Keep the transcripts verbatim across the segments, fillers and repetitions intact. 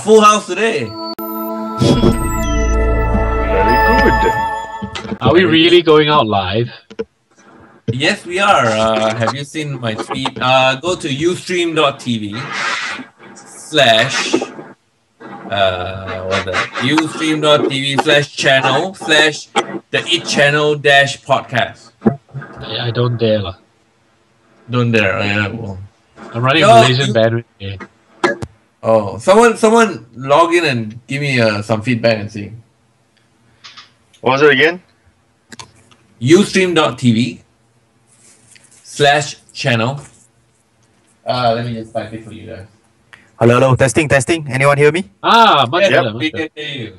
full house today. Very good. Are we really going out live? Yes, we are. Uh, have you seen my tweet? Uh, go to ustream.tv slash uh, what the ustream.tv slash channel slash the it channel dash podcast. I, I don't dare lah. Don't dare. Oh, yeah, well. I'm running Yo, Malaysian you- bandwidth here. Oh, someone, someone log in and give me uh, some feedback and see. What was it again? Ustream.tv slash channel. Uh, let me just type it for you guys. Hello, hello, testing, testing. Anyone hear me? Ah, much Yep, better. we Much better. can hear you.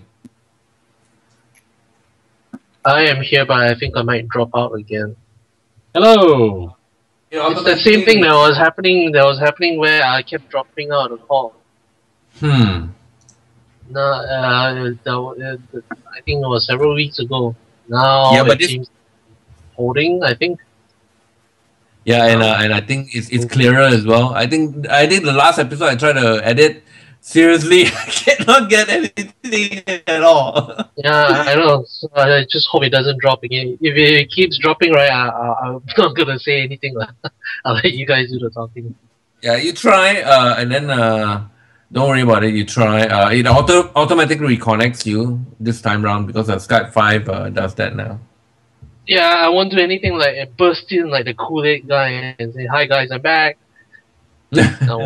I am here, but I think I might drop out again. Hello. You know, It's the same thing that was happening. That was happening where I kept dropping out of the call. Hmm. No, uh, that, wa- uh, I think it was several weeks ago. Now Yeah, but it this- seems holding. I think. Yeah, and uh, and I think it's it's clearer as well. I think I think the last episode I tried to edit. Seriously, I cannot get anything at all. Yeah, I know. So I just hope it doesn't drop again. If it keeps dropping, right, I, I, I'm not gonna say anything. lah. I'll let you guys do the talking. Yeah, you try, uh, and then uh, don't worry about it. You try. Uh, it auto automatically reconnects you this time round because uh, Skype five uh, does that now. Yeah, I won't do anything like uh, burst in like the Kool-Aid guy and say, "Hi guys, I'm back." No.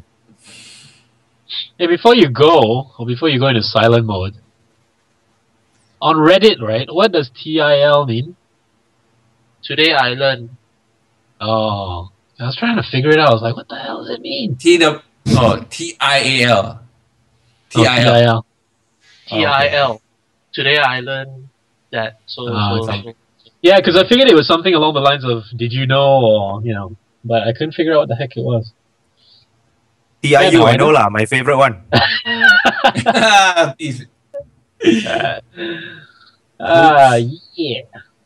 Hey, before you go, or before you go into silent mode, on Reddit, right? What does T I L mean? Today I learned. Oh, I was trying to figure it out. I was like, what the hell does it mean? T W oh T I A L. T Oh, I L. T I L. Today I learned that. So, Ah, so, okay. so Yeah, because I figured it was something along the lines of, did you know, or, you know, but I couldn't figure out what the heck it was. T I U, no, I I know know. lah, my favorite one. Please. Ah, yeah.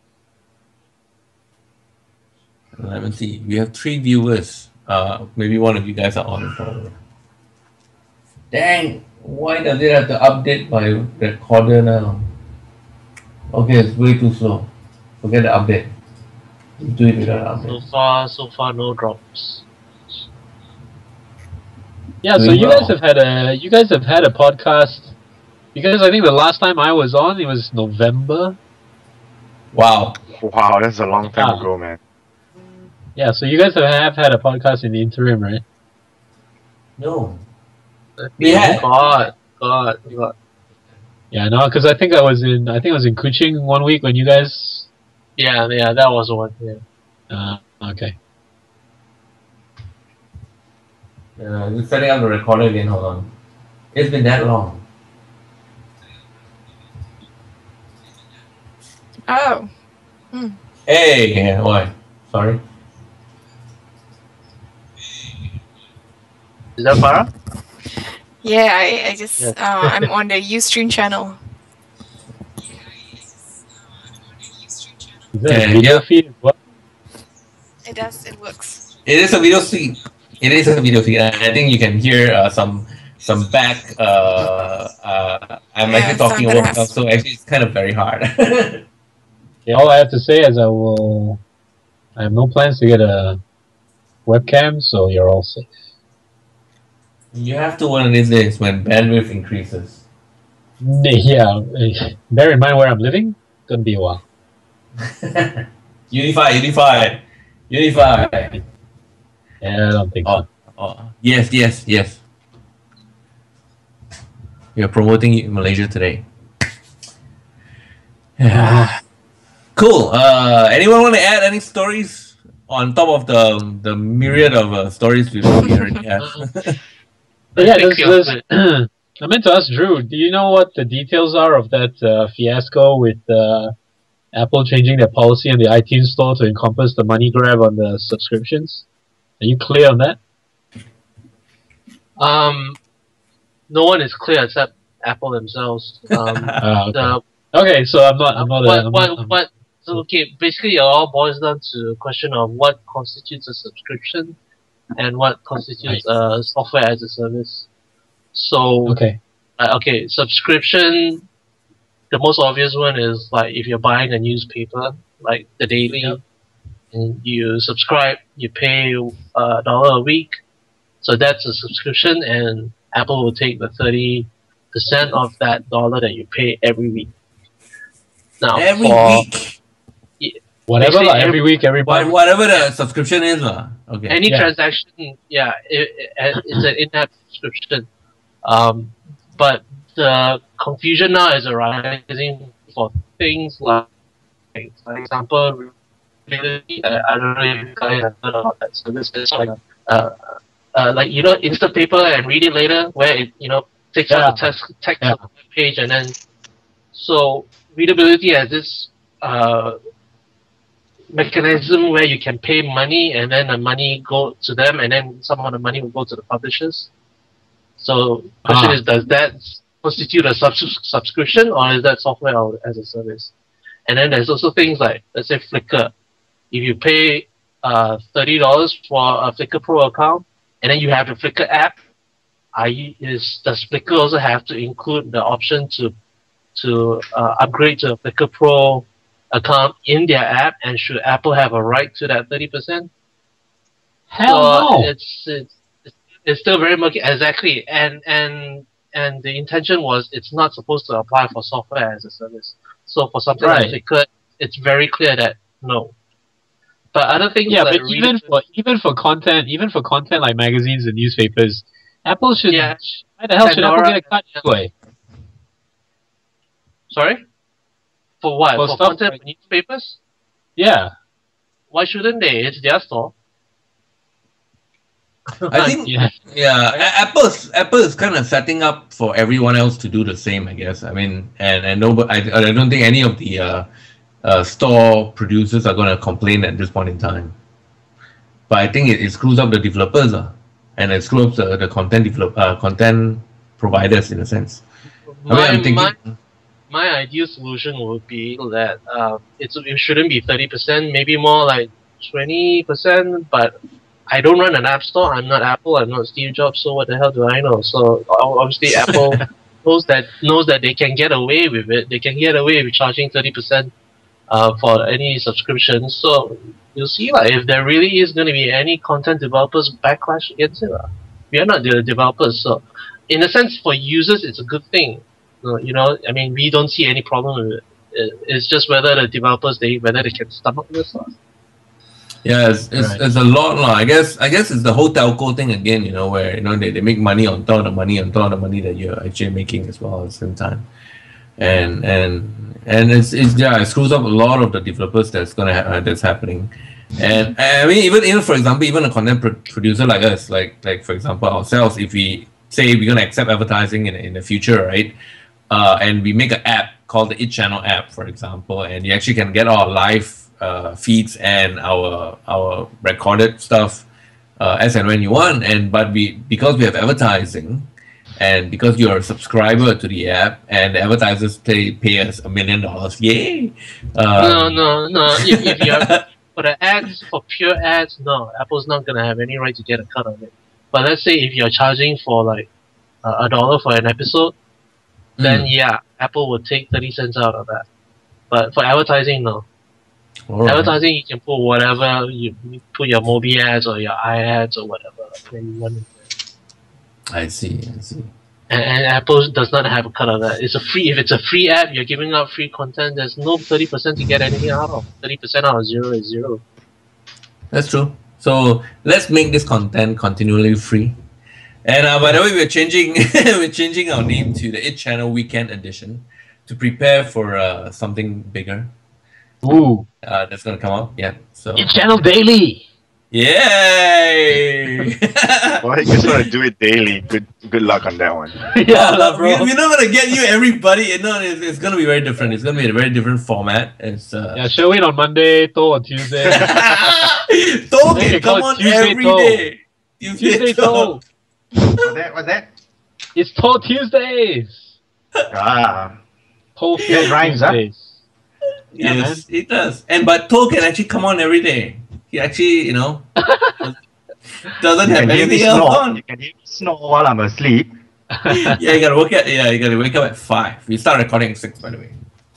Let me see. We have three viewers. Uh, maybe one of you guys are on. Probably. Dang! Why does it have to update my recorder now? Okay, it's way too slow. Forget the update. Do it without so update. far, so far, no drops. Yeah, so Doing you well. guys have had a, you guys have had a podcast, because I think the last time I was on, it was November. Wow. Wow, that's a long time Ah. ago, man. Yeah, so you guys have, have had a podcast in the interim, right? No. We had. God, God, God. Yeah, no, because I think I was in, I think I was in Kuching one week when you guys, Yeah, yeah, that was one. Yeah. uh, okay. Uh, just setting up the recorder again. Hold on. It's been that long. Oh. Hey, why? Sorry. Is that Farah? Yeah, I, I just Yes. uh, I'm on the Ustream channel. Is that Yeah, a video yeah. feed? What? It does. It works. It is a video feed. It is a video feed. And I think you can hear uh, some some back. Uh, uh, I'm Yeah, actually talking some over that myself, so actually it's kind of very hard. Yeah, all I have to say is I will, I have no plans to get a webcam, so you're all safe. You have to one of these days when bandwidth increases. Yeah, eh, bear in mind where I'm living, gonna be a while. Unify, unify, unify. Yeah, I don't think Oh, oh, yes, yes, yes. We are promoting Malaysia today. so. Cool. Uh, anyone want to add any stories on top of the the myriad of uh, stories we already have? But yeah, I think there's, you're there's, I meant to ask Drew, do you know what the details are of that uh, fiasco with uh, Apple changing their policy on the iTunes Store to encompass the money grab on the subscriptions? Are you clear on that? Um, no one is clear except Apple themselves. Um, Ah, okay. the Okay, so I'm not. I'm not. what, a, I'm what, not I'm- what, so okay, basically it all boils down to a question of what constitutes a subscription and what constitutes a software as a service. So Okay. uh, okay, subscription. The most obvious one is like if you're buying a newspaper, like the Daily, Yep. and you subscribe, you pay a dollar a week. So that's a subscription, and Apple will take the thirty percent of that dollar that you pay every week. Now, Every for week. Whatever, Basically, like, every week, every Wha- month. Whatever the subscription is, lah. Okay. any Yeah. transaction, yeah, it, it, it's an in-app subscription. Um, but the confusion now is arising for things like, for example, readability. I, I don't know if you guys have heard about that service. It's like, uh, uh, like you know, Instapaper and Read It Later, where it you know takes Yeah. out the text text Yeah. on the page, and then so readability has this uh, mechanism where you can pay money, and then the money go to them, and then some of the money will go to the publishers. So question Ah. is, does that constitute a subs- subscription, or is that software or as a service? And then there's also things like, let's say Flickr. If you pay uh, thirty dollars for a Flickr Pro account, and then you have the Flickr app, are you, is, does Flickr also have to include the option to to uh, upgrade to a Flickr Pro account in their app, and should Apple have a right to that thirty percent? Hell So no. it's, it's it's it's still very murky. Exactly, and and and the intention was it's not supposed to apply for software as a service. So for something Right. like Flickr, it's very clear that no. But other things Yeah, like but even reading- for even for content, even for content like magazines and newspapers, Apple should. Yeah. Why the hell should Apple Pandora- get a cut anyway? sorry, for what? For For, stuff content like- newspapers? Yeah. Why shouldn't they? It's their store. I think Yeah. yeah, A- Apple's Apple is kind of setting up for everyone else to do the same, I guess. I mean, and and no, I I don't think any of the uh, uh, store producers are going to complain at this point in time. But I think it, it screws up the developers, uh, and it screws up the, the content develop uh, content providers in a sense. I mean, My, I'm thinking. my, my ideal solution would be that uh, it's, it shouldn't be thirty percent, maybe more like twenty percent, but I don't run an app store. I'm not Apple. I'm not Steve Jobs. So what the hell do I know? So o- obviously Apple knows that knows that they can get away with it. They can get away with charging thirty percent uh, for any subscription. So you'll see, like, if there really is going to be any content developers backlash against it, uh, we are not the developers. So in a sense, for users, it's a good thing. Uh, You know, I mean, we don't see any problem with it. It- It's just whether the developers they whether they can stomach this. Uh. Yeah, it's, it's, Right. it's a lot, lah. I guess I guess it's the whole telco thing again, you know, where you know they, they make money on top of the money on top of the money that you're actually making as well at the same time. And and and it's, it's yeah, it screws up a lot of the developers that's gonna ha- uh, that's happening. And I mean, even even for example, even a content pro- producer like us, like like for example ourselves, if we say we're gonna accept advertising in in the future, right? Uh, and we make an app called the It Channel app, for example, and you actually can get our live uh, feeds and our our recorded stuff uh, as and when you want. And but we because we have advertising, and because you're a subscriber to the app, and the advertisers pay pay us a million dollars, yay! No, Um, no, no. If, if you have for the ads, for pure ads, no, Apple's not gonna have any right to get a cut of it. But let's say if you're charging for like uh, a dollar for an episode, then Mm. yeah, Apple would take thirty cents out of that. But for advertising, no. alright. Advertising, you can put whatever you, you put your Mobi ads or your iAds or whatever. When you want it. I see, I see. And, and Apple does not have a cut of that. It's a free. If it's a free app, you're giving out free content. There's no thirty percent to get anything out of. Thirty percent out of zero is zero. That's true. So let's make this content continually free. And uh, by the way, we're changing we're changing our name to the It Channel Weekend Edition to prepare for uh, something bigger Ooh. uh, that's gonna come out. Yeah. So It Channel Daily. yay! Well, you just want to do it daily. Good, good luck on that one. Yeah, Uh, bro. we, we're not gonna get you everybody. You know, it's, it's gonna be very different. It's gonna be a very different format. It's uh, Yeah, show it on Monday, Toh on Tuesday. Toh They can can call come it on Tuesday every Toh. day. Tuesday Toh. What's that? What's that? It's Toh Tuesdays. Ah, Toh Yeah, it rhymes, huh? Tuesdays. Yeah, Yes, it does. And but Toh can actually come on every day. He actually, you know, doesn't you have can hear me anything else snore. on. You can hear me snore while I'm asleep. Yeah, you gotta wake up. Yeah, you gotta wake up at five. We start recording at six, by the way.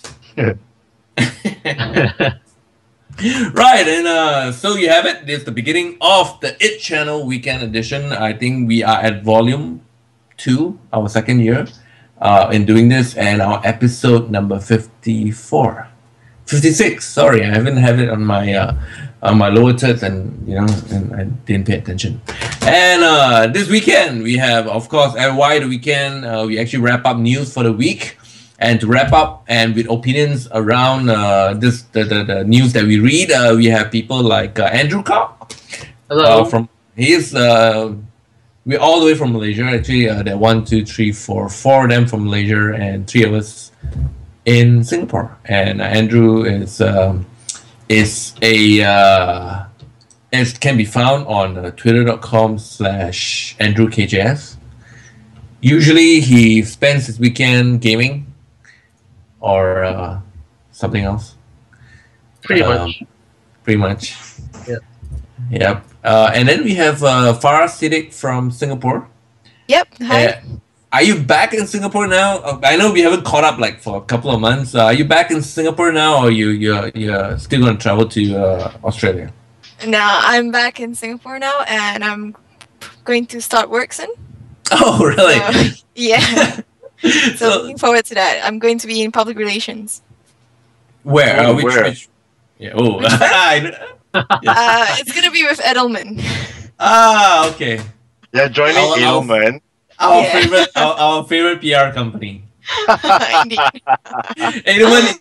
Right, and uh, so you have it. It's the beginning of the It Channel Weekend Edition. I think we are at volume two, our second year, uh, in doing this, and our episode number fifty-four, fifty-six. Sorry, I haven't had it on my uh, on my lower thirds, and you know, and I didn't pay attention. And uh, this weekend we have, of course, at Why the Weekend. Uh, we actually wrap up news for the week. And to wrap up, and with opinions around uh, this the, the, the news that we read, uh, we have people like uh, Andrew Cobb. Hello. Uh, from he is uh, we're all the way from Malaysia. Actually, uh, there are one, two, three, four, four of them from Malaysia, and three of us in Singapore. And uh, Andrew is um, is a uh, it can be found on uh, twitter dot com slash Andrew K J S. Usually, he spends his weekend gaming. Or uh, something else. Pretty um, much. Pretty much. Yeah. Yep. Uh, and then we have uh, Farah Siddiq from Singapore. Yep. Hi. Uh, are you back in Singapore now? Uh, I know we haven't caught up like for a couple of months. Uh, are you back in Singapore now, or you you're you're still going to travel to uh, Australia? Now I'm back in Singapore now, and I'm going to start work soon. Oh, really? So, yeah. So, So, looking forward to that. I'm going to be in public relations. where? Uh, Oh, which, where? which? Yeah. Oh. Which one? I know. Uh, it's gonna be with Edelman. Ah, okay. Yeah, joining I'll- I'll- Edelman. Our Yeah. favorite, our, our favorite P R company. Indeed. Anyone?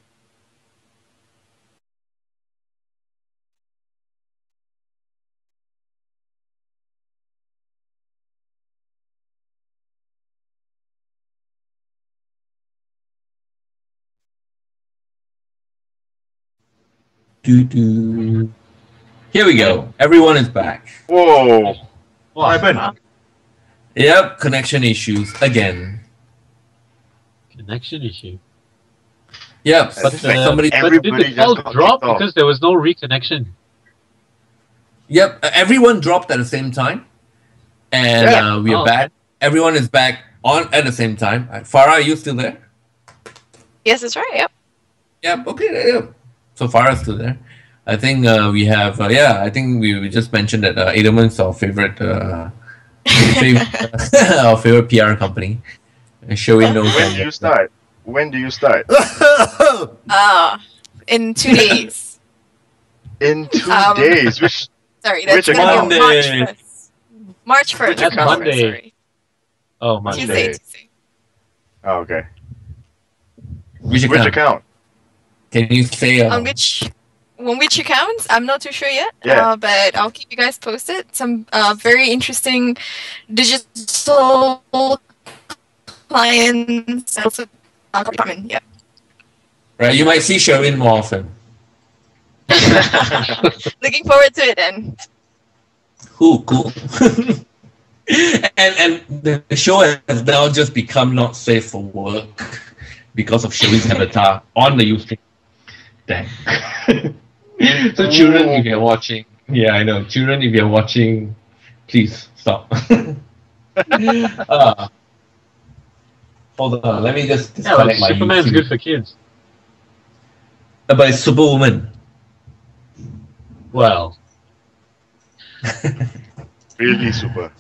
Do do. Here we go. Everyone is back. Whoa. What happened? Yep, connection issues again. Connection issue. Yep, But, but, like, uh, somebody. But Everybody did the just call got drop kicked off. because there was no reconnection? Yep, uh, everyone dropped at the same time, and Yeah. uh, we are Oh, back. Everyone is back on at the same time. Uh, Farah, are you still there? Yes, that's right. Yep. Yep. Okay. Yep. So Farah's still there. I think uh, we have. Uh, yeah, I think we, we just mentioned that uh, Edelman's our favorite. Uh, favorite our favorite P R company. Uh, Showing no. When do you start? When do you start? Uh, in two days. In two Um, days. Which Sorry, that's Which gonna be account? March first. March first. That's March first, Monday. sorry. Oh my Tuesday. Monday. Tuesday. oh, okay. Which Which account? account? Can you say? Uh, On which on which accounts? I'm not too sure yet. Yeah. Uh, but I'll keep you guys posted. Some uh, very interesting digital clients. Also, uh, department. Yeah. right. You might see Sherwin more often. Looking forward to it then. Cool. Cool. and and the the show has now just become not safe for work because of Sherwin's avatar on the Ustream. Dang. So children, if you're watching, yeah, I know. Children, if you're watching, please stop. uh, hold on, let me just Yeah, but disconnect my Superman's YouTube. good for kids. Uh, But it's Superwoman. Well, Really super.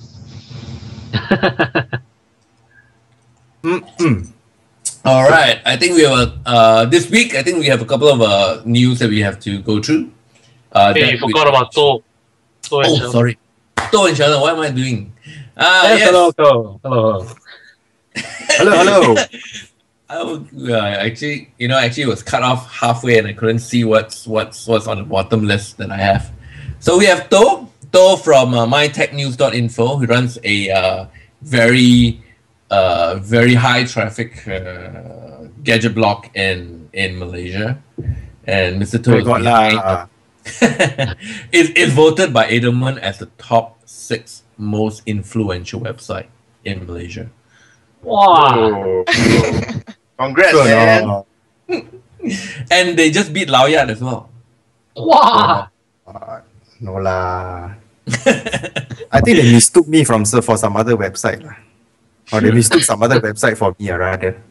Mm-mm. All right, I think we have uh, this week. I think we have a couple of uh, news that we have to go through. Uh, Hey, that you we- forgot about To. To and Oh, Sheldon. sorry. To and Sheldon, what am I doing? Uh, yes, yes. hello, hello, hello. Hello, hello. Oh, uh, actually, you know, actually, it was cut off halfway, and I couldn't see what's what's what's on the bottom list that I have. So we have To To from uh, my tech news dot info, who runs a uh, very uh, very high traffic uh, gadget blog in in Malaysia, and Mister To is got behind- lah. is is voted by Edelman as the top six most influential website in Malaysia. Wow. Oh, congrats, Sure, man. no. And they just beat Lao Yat as well. Wow. Uh, no lah. I think they mistook me from for some other website lah. Or they mistook some other website for me, uh, rather.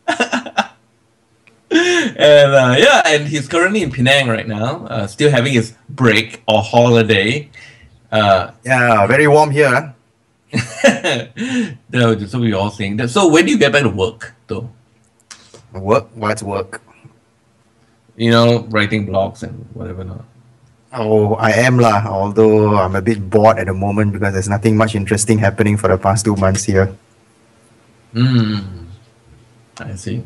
And uh, yeah, and he's currently in Penang right now, uh, still having his break or holiday. Uh, Yeah, very warm here. Huh? that's what we all saying. That- So when do you get back to work, though? Work? What's work? You know, writing blogs and whatever not. Oh, I am lah. Although I'm a bit bored at the moment because there's nothing much interesting happening for the past two months here. Hmm. I see.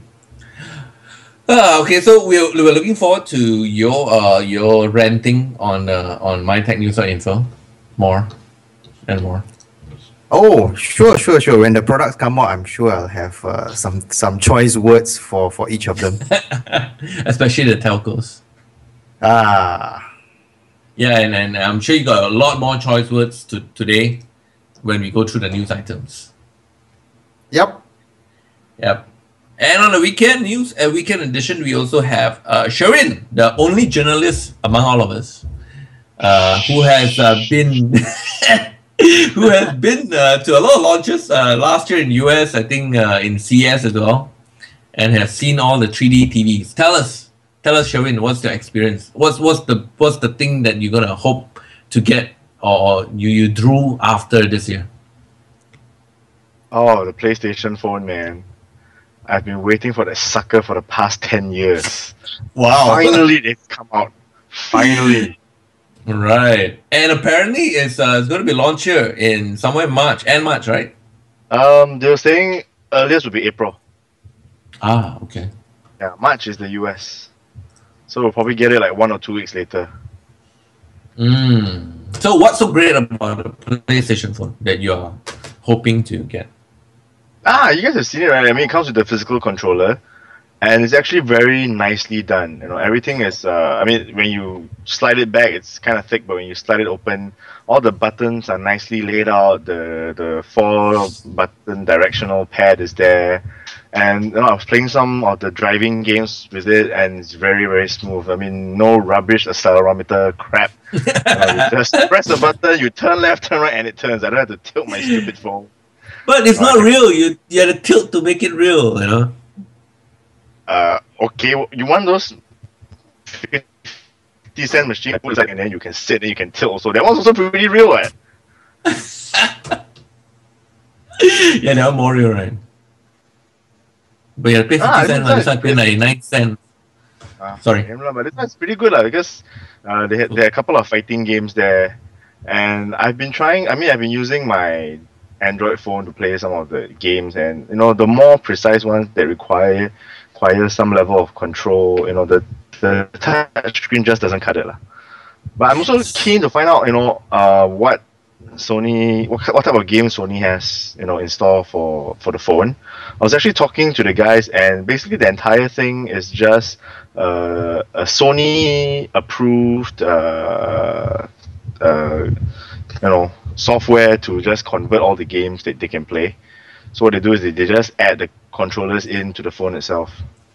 Uh, okay, so we're, we're looking forward to your uh your ranting on uh, on mytechnews.info more and more. Oh, sure, sure, sure. When the products come out, I'm sure I'll have uh, some some choice words for for each of them. Especially the telcos. Ah, Yeah, and, and I'm sure you got a lot more choice words to today when we go through the news items. yep. Yep. And on the weekend news, a weekend edition, we also have uh, Sherin, the only journalist among all of us, uh, who has uh, been who has been uh, to a lot of launches uh, last year in U S, I think uh, in C S as well, and has seen all the three D T Vs. Tell us, tell us, Sherin, what's your experience? What's what's the what's the thing that you're gonna hope to get or, or you you drew after this year? Oh, the PlayStation phone, man. I've been waiting for that sucker for the past ten years. Wow! Finally, they've come out. Finally. Right, and apparently it's uh, it's going to be launched here in somewhere in March, end March, right? Um, they were saying earliest would be April. Ah, okay. Yeah, March is the U S. So we'll probably get it like one or two weeks later. Mm. So what's so great about the PlayStation phone that you are hoping to get? Ah, you guys have seen it, right? I mean, it comes with the physical controller, and it's actually very nicely done. You know, everything is. Uh, I mean, when you slide it back, it's kind of thick, but when you slide it open, all the buttons are nicely laid out. The the four button directional pad is there, and you know, I was playing some of the driving games with it, and it's very very smooth. I mean, no rubbish accelerometer crap. You know, you just press the button, you turn left, turn right, and it turns. I don't have to tilt my stupid phone. But it's not real. You you had to tilt to make it real, you know. Uh, okay, you want those fifty cent machine, and then you can sit and you can tilt. So that one's also pretty real, right? Yeah, they are more real, right? But you have to pay Ah, fifty cents, this this one pay ninety-nine cents. Uh, Sorry. But this one's pretty good, lah, because uh, they had, there are a couple of fighting games there, and I've been trying. I mean, I've been using my Android phone to play some of the games, and you know, the more precise ones that require require some level of control, you know, the the touch screen just doesn't cut it, lah. But I'm also keen to find out, you know, uh, what Sony, what, what type of games Sony has, you know, in store for for the phone. I was actually talking to the guys, and basically the entire thing is just uh, a Sony approved, uh, uh, you know, software to just convert all the games that they can play. So what they do is they, they just add the controllers into the phone itself.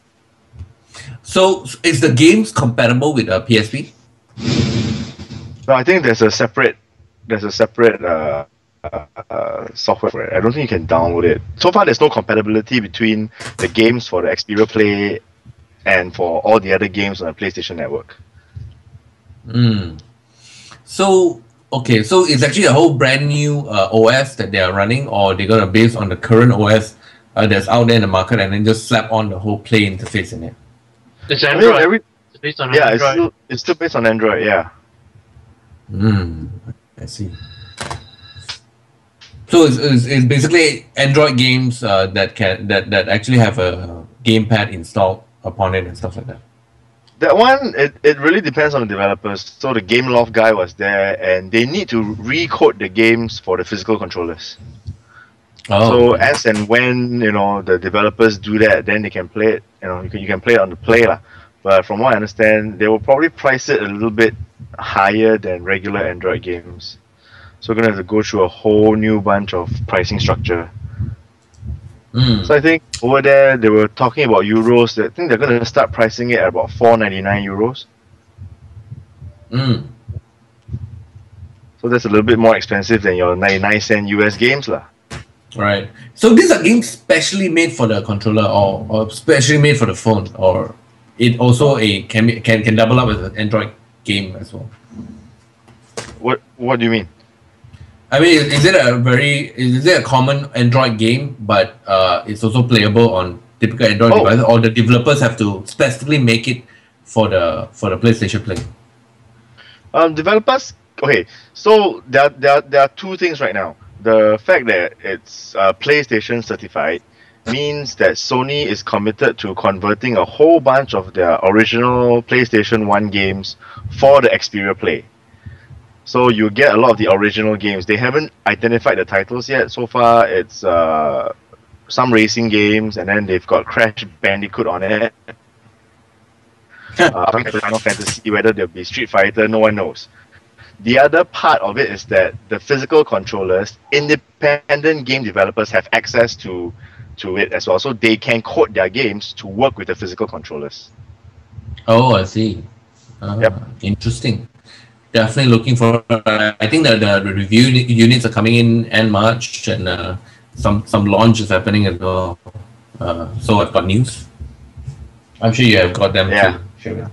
So is the games compatible with a P S P? No, I think there's a separate there's a separate uh, uh, uh, software for it. I don't think you can download it. So far, there's no compatibility between the games for the Xperia Play and for all the other games on the PlayStation Network. Mm. So okay, so it's actually a whole brand new uh, O S that they are running, or they're gonna base on the current O S uh, that's out there in the market and then just slap on the whole Play interface in it. It's I Android. mean, every, It's based on yeah, Android. it's still, it's still based on Android, yeah. Hmm. I see. So it's, it's, it's basically Android games uh, that can that, that actually have a gamepad installed upon it and stuff like that. That one, it, it really depends on the developers. So the Gameloft guy was there, and they need to recode the games for the physical controllers. Oh, So okay. as and when, you know, the developers do that, then they can play it. You know, you can, you can play it on the Play lah. But from what I understand, they will probably price it a little bit higher than regular Android games. So we're gonna have to go through a whole new bunch of pricing structure. Mm. So I think over there they were talking about euros. I think they're gonna start pricing it at about four ninety-nine euros. Mm. So that's a little bit more expensive than your ninety-nine cent U S games lah. Right. So these are games specially made for the controller, or, or specially made for the phone, or it also a can be, can can double up as an Android game as well. What What do you mean? I mean, is, is it a very is it a common Android game, but uh, it's also playable on typical Android Oh. devices, or the developers have to specifically make it for the for the PlayStation Play? Um, developers. Okay, so there, there, there are two things right now. The fact that it's uh, PlayStation certified means that Sony is committed to converting a whole bunch of their original PlayStation one games for the Xperia Play. So you get a lot of the original games. They haven't identified the titles yet. So far, it's uh, some racing games, and then they've got Crash Bandicoot on it. uh, Final Fantasy, whether there'll be Street Fighter, no one knows. The other part of it is that the physical controllers, independent game developers have access to to it as well, so they can code their games to work with the physical controllers. Oh, I see. Ah, Yep. Interesting. Definitely looking for. Uh, I think that the, the review uni- units are coming in end March, and uh, some some launch is happening as well. Uh, so I've got news. I'm sure you have got them Yeah. too. Sure.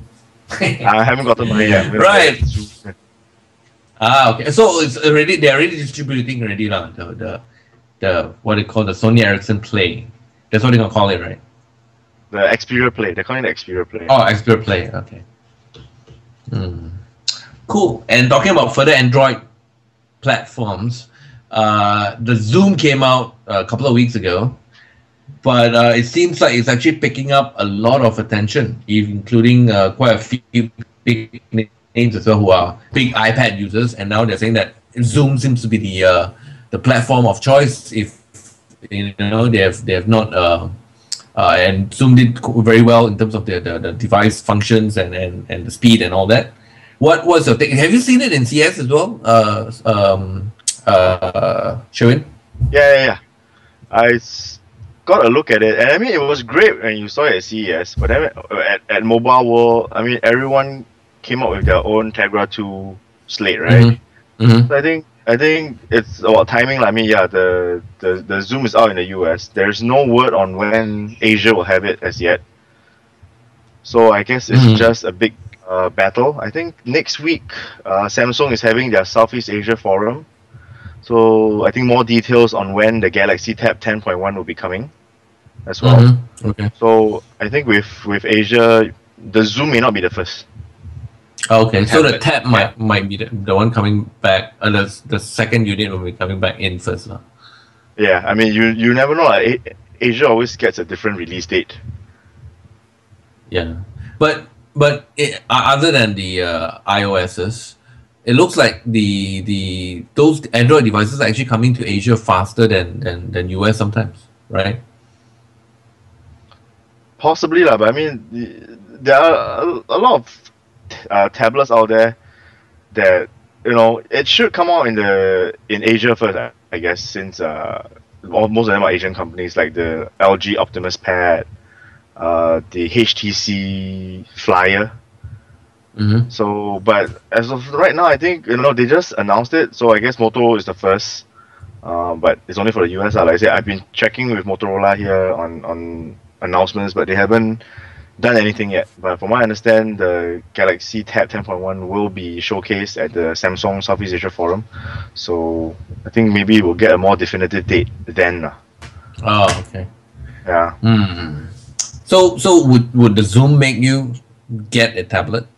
I haven't gotten mine yet. I'm gonna Right. get it soon. Ah, okay. So it's already they're already distributing already lah. The the the what they call the Sony Ericsson Play. That's what they're gonna call it, right? The Xperia Play. They're calling it the Xperia Play. Oh, Xperia Play. Okay. Hmm. Cool. And talking about further Android platforms, uh, the Zoom came out a couple of weeks ago, but uh, it seems like it's actually picking up a lot of attention, including uh, quite a few big names as well who are big iPad users, and now they're saying that Zoom seems to be the uh, the platform of choice if you know they have they have not. Uh, uh, and Zoom did co- very well in terms of the, the, the device functions and, and, and the speed and all that. What was your take? Have you seen it in C S as well, uh, um, uh, Sherwin? Yeah, yeah, yeah. I s- got a look at it, and I mean, it was great when you saw it at C E S. But then at, at Mobile World, I mean, everyone came up with their own Tegra two slate, right? Mm-hmm. So I think I think it's about timing. Like, I mean, yeah, the, the the Zoom is out in the U S. There's no word on when Asia will have it as yet. So I guess it's Mhm. just a big uh, battle. I think next week, uh, Samsung is having their Southeast Asia forum. So I think more details on when the Galaxy Tab ten point one will be coming as well. Mm-hmm. Okay. So I think with with Asia, the Zoom may not be the first. Okay. So the Tablet. tab might might be the, the one coming back. Uh, the the second unit will be coming back in first, lah. Yeah, I mean, you you never know. Like, A- Asia always gets a different release date. Yeah, but but it, uh, other than the uh, iOSs, it looks like the the those Android devices are actually coming to Asia faster than than, than U S sometimes, right? Possibly, lah. But I mean, the- there are a, a lot of uh, tablets out there that you know it should come out in the in Asia first, I- I guess, since uh, all, most of them are Asian companies, like the L G Optimus Pad, uh, the H T C Flyer. Mm-hmm. So, but as of right now, I think you know they just announced it. So I guess Moto is the first, uh, but it's only for the U S. lah. Like I said, I've been checking with Motorola here on on announcements, but they haven't done anything yet. But from what I understand, the Galaxy Tab ten point one will be showcased at the Samsung Southeast Asia Forum. So I think maybe we'll get a more definitive date then. lah. Oh, okay. Yeah. Hmm. So so would would the Zoom make you get a tablet?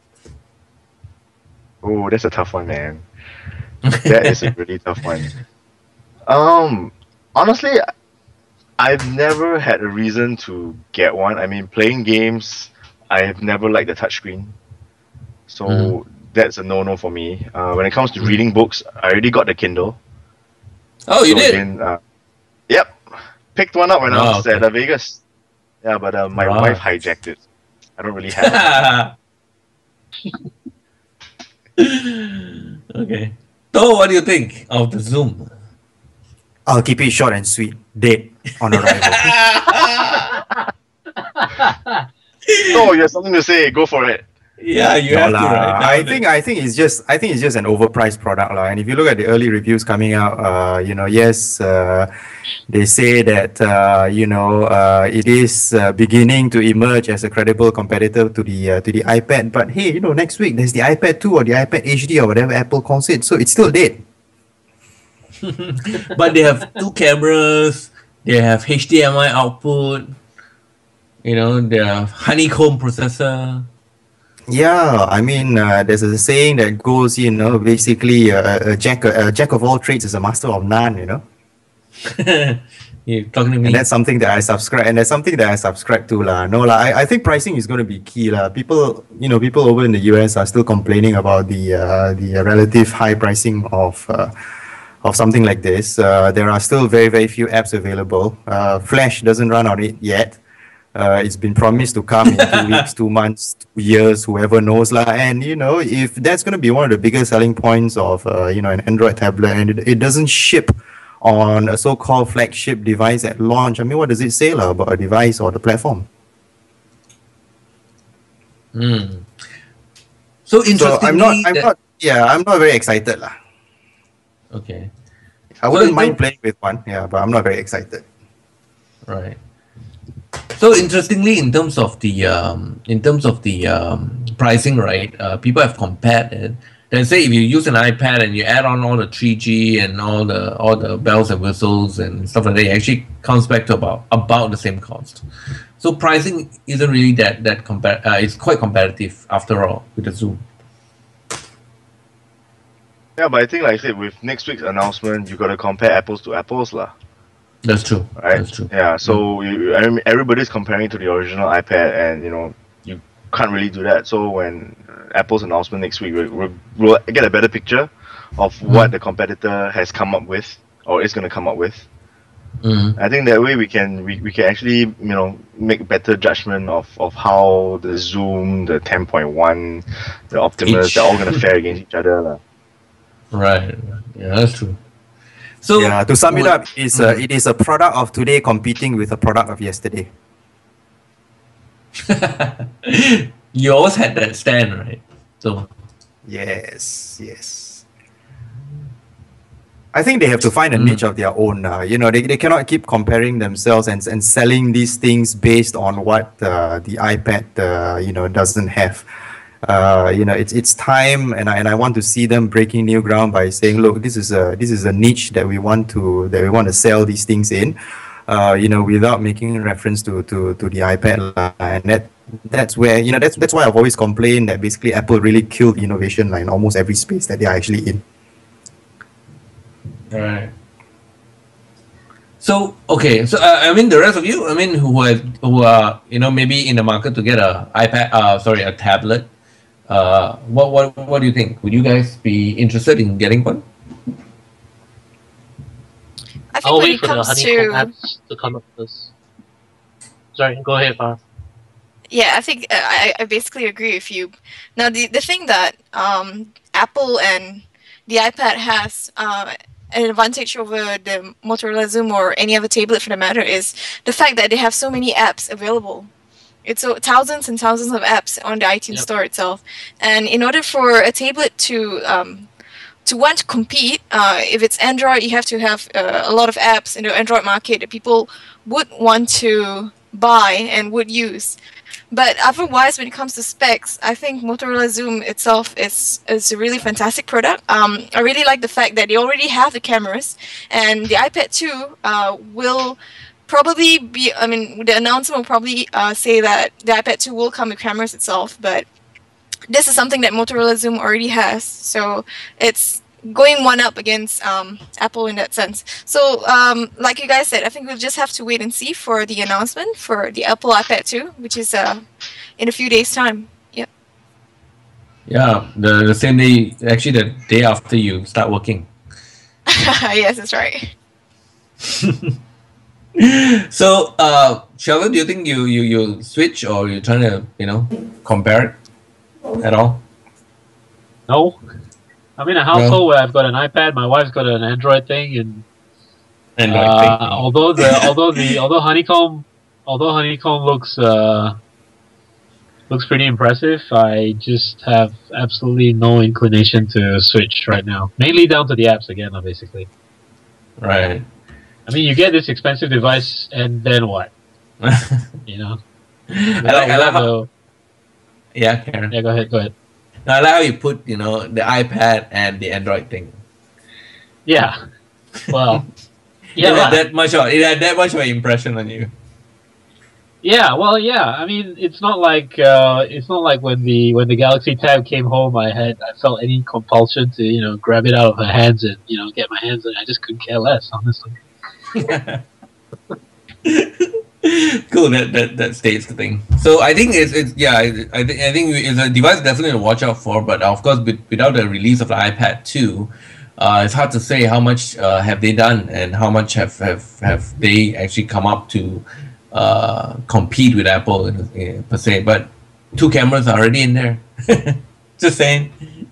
Oh, that's a tough one, man. That is a really tough one. Um, honestly, I've never had a reason to get one. I mean, playing games, I have never liked the touchscreen. So Mhm. that's a no-no for me. Uh, when it comes to reading books, I already got the Kindle. Oh, you So did. again, uh, yep. Picked one up when I Oh, was okay. at uh, Vegas. Yeah, but uh, my Right. wife hijacked it. I don't really have it. Okay. So, what do you think of the Zoom? I'll keep it short and sweet. Dead on arrival. No, you have something to say. Go for it. Yeah, you No have to, lah. right? I Nowadays. think I think it's just I think it's just an overpriced product lah. And if you look at the early reviews coming out, uh, you know, yes, uh, they say that uh, you know uh, it is uh, beginning to emerge as a credible competitor to the uh, to the iPad. But hey, you know, next week there's the iPad two or the iPad H D or whatever Apple calls it, so it's still dead. But they have two cameras, they have H D M I output, you know, they have honeycomb processor. Yeah, I mean, uh, there's a saying that goes, you know, basically uh, a jack a jack of all trades is a master of none, you know. You're talking to me. And that's something that I subscribe, and that's something that I subscribe to, lah. No, lah. I, I think pricing is going to be key, lah. People, you know, people over in the U S are still complaining about the uh, the relative high pricing of uh, of something like this. Uh, there are still very very few apps available. Uh, Flash doesn't run on it yet. Uh, it's been promised to come in two weeks, two months, two years, whoever knows, lah. And you know, if that's going to be one of the biggest selling points of uh, you know an Android tablet, and it, it doesn't ship on a so-called flagship device at launch, I mean, what does it say lah, about a device or the platform? Mm. So So interestingly, I'm not, I'm that- not, yeah, I'm not very excited lah. okay, I So wouldn't you mind don't- playing with one, yeah, but I'm not very excited. right. So interestingly, in terms of the um, in terms of the um, pricing, right? Uh, people have compared it. They say if you use an iPad and you add on all the three G and all the all the bells and whistles and stuff like that, it actually comes back to about about the same cost. So pricing isn't really that that compar- uh, It's quite competitive after all with the Zoom. Yeah, but I think, like I said, with next week's announcement, you got to compare apples to apples, lah. That's true. Right? That's true. Yeah. So you, I mean, everybody's comparing to the original iPad, and you know, you can't really do that. So when uh, Apple's announcement next week, we'll, we'll, we'll get a better picture of what the competitor has come up with or is going to come up with. Mhm. I think that way we can we, we can actually you know make better judgment of, of how the Zoom, the ten point one, the Optimus, Each. they're all going to fare against each other, lah. Right. Yeah, that's true. So Yeah, to sum it what- up, it's a, it is a product of today competing with a product of yesterday. you always had that stand, right? So Yes, yes. I think they have to find a Mm. niche of their own. Uh, you know, they, they cannot keep comparing themselves and, and selling these things based on what uh, the iPad, uh, you know, doesn't have. Uh, you know, it's it's time, and I and I want to see them breaking new ground by saying, look, this is a this is a niche that we want to that we want to sell these things in. Uh, you know, without making reference to to to the iPad, uh, and that that's where you know that's that's why I've always complained that basically Apple really killed innovation like in almost every space that they are actually in. right. So okay, so uh, I mean the rest of you, I mean who are who are you know maybe in the market to get a iPad, uh, sorry, a tablet. Uh, what what what do you think? Would you guys be interested in getting one? I think I'll when wait it for the comes honeycomb to apps to come up first. Sorry, go ahead, Farah. yeah, I think uh, I I basically agree with you. Now the the thing that um Apple and the iPad has uh, an advantage over the Motorola Zoom or any other tablet for the matter is the fact that they have so many apps available. It's so thousands and thousands of apps on the iTunes Yep. store itself, and in order for a tablet to um, to want to compete, uh, if it's Android, you have to have uh, a lot of apps in the Android market that people would want to buy and would use. But otherwise, when it comes to specs, I think Motorola Zoom itself is is a really fantastic product. Um, I really like the fact that they already have the cameras, and the iPad two uh, will probably be. I mean, the announcement will probably uh, say that the iPad two will come with cameras itself, but this is something that Motorola Zoom already has, so it's going one up against um, Apple in that sense. So, um, like you guys said, I think we'll just have to wait and see for the announcement for the Apple iPad two, which is uh, in a few days' time. Yep. Yeah, the the same day, actually the day after you start working. Yes, that's right. So, uh, Sheldon, do you think you you you switch or you're trying to you know compare it at all? No. I'm in a household where I've got an iPad, my wife's got an Android thing, and And uh, although the although the although honeycomb although honeycomb looks uh, looks pretty impressive. I just have absolutely no inclination to switch right now. Mainly down to the apps again, basically. Right. I mean, you get this expensive device, and then what? You know? I like, I like how, the- yeah, Karen. Yeah, go ahead, go ahead. I like how you put, you know, the iPad and the Android thing. Yeah. Well, Yeah, yeah, it had well, that much of it had that much of an impression on you. yeah, well, yeah. I mean, it's not like uh, it's not like when the when the Galaxy Tab came home, I had I felt any compulsion to you know grab it out of my hands and you know get my hands on it. I just couldn't care less, honestly. Cool, that, that that states the thing. So I think it's, it's yeah, I, I think I think it's a device definitely to watch out for. But of course, with, without the release of the iPad two, uh, it's hard to say how much uh, have they done and how much have have, have they actually come up to uh, compete with Apple in, in, per se. But two cameras are already in there. Just saying,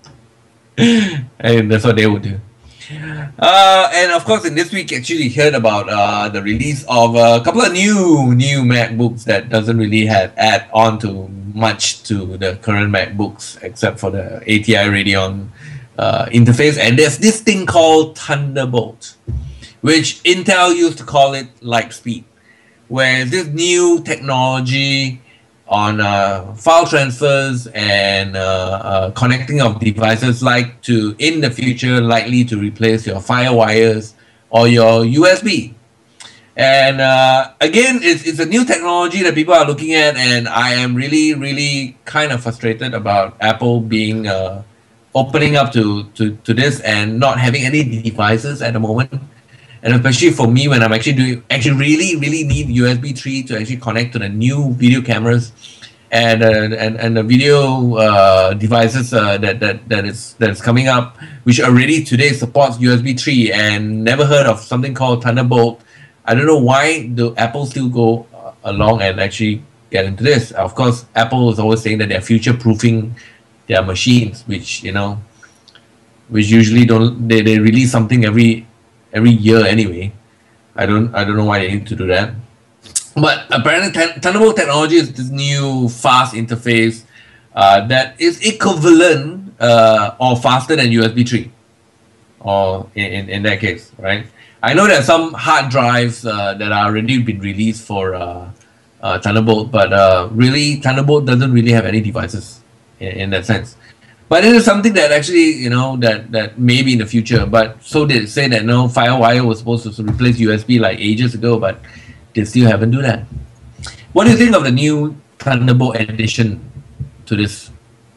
and that's what they would do. Uh, and of course, in this week, actually heard about uh, the release of a couple of new new MacBooks that doesn't really have add on to much to the current MacBooks, except for the A T I Radeon uh, interface. And there's this thing called Thunderbolt, which Intel used to call it Lightspeed, where this new technology on uh, file transfers and uh, uh, connecting of devices like to in the future likely to replace your FireWires or your U S B. And uh, again, it's, it's a new technology that people are looking at, and I am really, really kind of frustrated about Apple being uh, opening up to, to, to this and not having any devices at the moment. And especially for me, when I'm actually doing, actually really, really need U S B three to actually connect to the new video cameras and uh, and and the video uh, devices uh, that that that is that is coming up, which already today supports U S B three, and never heard of something called Thunderbolt. I don't know why the Apple still go uh, along and actually get into this. Of course, Apple is always saying that they're future-proofing their machines, which you know, which usually don't they, they release something every. every year anyway. I don't I don't know why they need to do that. But apparently Thunderbolt technology is this new fast interface uh, that is equivalent uh, or faster than U S B three. Or in, in, in that case, right? I know there are some hard drives uh, that are already been released for uh, uh, Thunderbolt, but uh, really Thunderbolt doesn't really have any devices in, in that sense. But it is something that actually, you know, that, that maybe in the future. But so they say that no, FireWire was supposed to replace U S B like ages ago, but they still haven't do that. What do you think of the new Thunderbolt addition to this?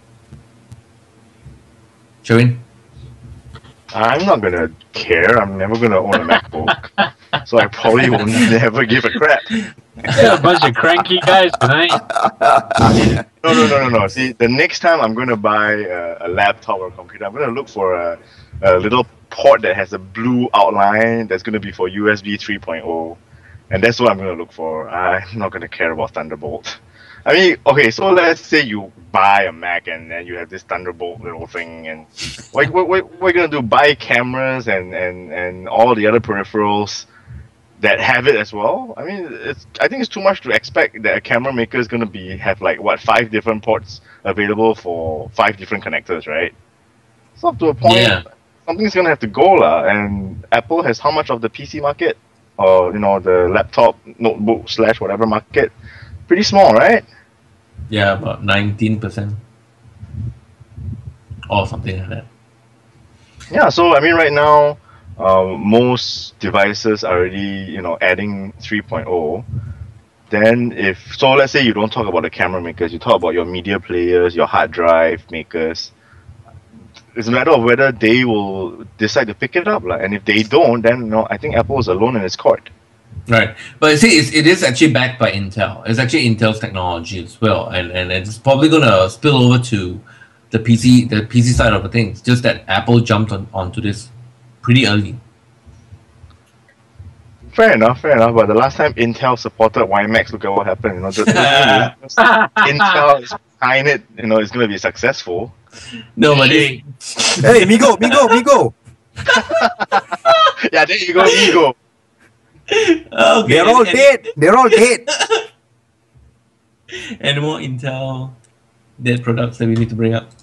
Sherwin? I'm not gonna care. I'm never gonna own a MacBook, so I probably will never give a crap. A bunch of cranky guys tonight. No, no, no, no, no. See, the next time I'm going to buy a, a laptop or a computer, I'm going to look for a, a little port that has a blue outline that's going to be for U S B three point oh. And that's what I'm going to look for. I'm not going to care about Thunderbolt. I mean, okay, so let's say you buy a Mac and then you have this Thunderbolt little thing. And what, what, what, what are you going to do? Buy cameras and, and, and all the other peripherals that have it as well. I mean, it's. I think it's too much to expect that a camera maker is going to be have like what five different ports available for five different connectors, right? So up to a point, Yeah. something's going to have to go lah. And Apple has how much of the P C market, or you know, the laptop, notebook slash whatever market? Pretty small, right? Yeah, about nineteen percent. Or something like that. Yeah. So I mean, right now. Um, most devices are already, you know, adding three point oh. Then if, so let's say you don't talk about the camera makers, you talk about your media players, your hard drive makers. It's a matter of whether they will decide to pick it up. Like, and if they don't, then, you know, I think Apple is alone in its court. Right. But you see, it's, it is actually backed by Intel. It's actually Intel's technology as well. And, and it's probably going to spill over to the P C, the P C side of the things. Just that Apple jumped on onto this pretty early. Fair enough, fair enough. But the last time Intel supported WiMAX, look at what happened. You know, the, the Intel is behind it. You know, it's going to be successful. No, but it, Hey, Migo, Migo, Migo. Yeah, there you go, ego. okay. They're all and, dead. They're all dead. And more Intel. dead products that we need to bring up.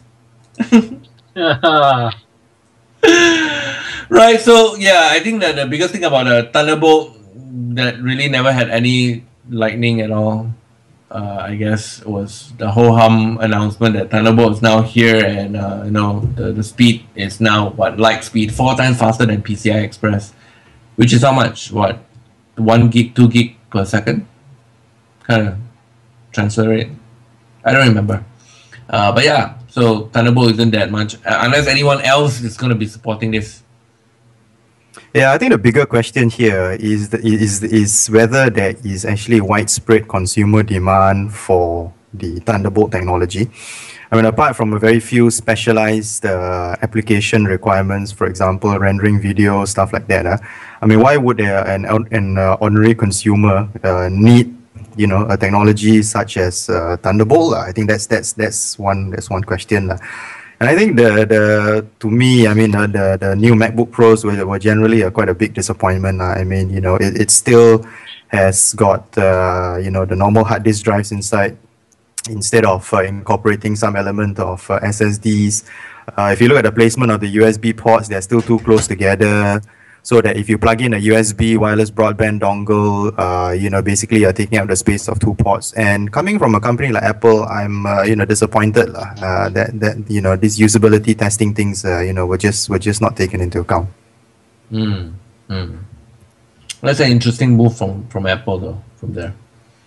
Right, so yeah, I think that the biggest thing about the Thunderbolt that really never had any lightning at all, uh, I guess, was the whole hum announcement that Thunderbolt is now here, and uh, you know the, the speed is now what light speed, four times faster than P C I Express, which is how much? What, one gig, two gig per second, kind of transfer rate. I don't remember, uh, but yeah. So Thunderbolt isn't that much, uh, unless anyone else is going to be supporting this. Yeah, I think the bigger question here is the, is is whether there is actually widespread consumer demand for the Thunderbolt technology. I mean, apart from a very few specialized uh, application requirements, for example, rendering video, stuff like that. Uh, I mean, why would uh, an an uh, ordinary consumer uh, need, you know, a technology such as uh, Thunderbolt? I think that's that's that's one that's one question. Uh. And I think the the to me, I mean, uh, the the new MacBook Pros were, were generally uh, quite a big disappointment. Uh. I mean, you know, it, it still has got uh, you know the normal hard disk drives inside, instead of uh, incorporating some element of uh, S S Ds. Uh, if you look at the placement of the U S B ports, they're still too close together, so that if you plug in a U S B wireless broadband dongle, uh, you know, basically you're taking up the space of two ports. And coming from a company like Apple, I'm, uh, you know, disappointed uh, that that you know these usability testing things, uh, you know, were just were just not taken into account. Mm. Mm. That's an interesting move from from Apple, though. From there.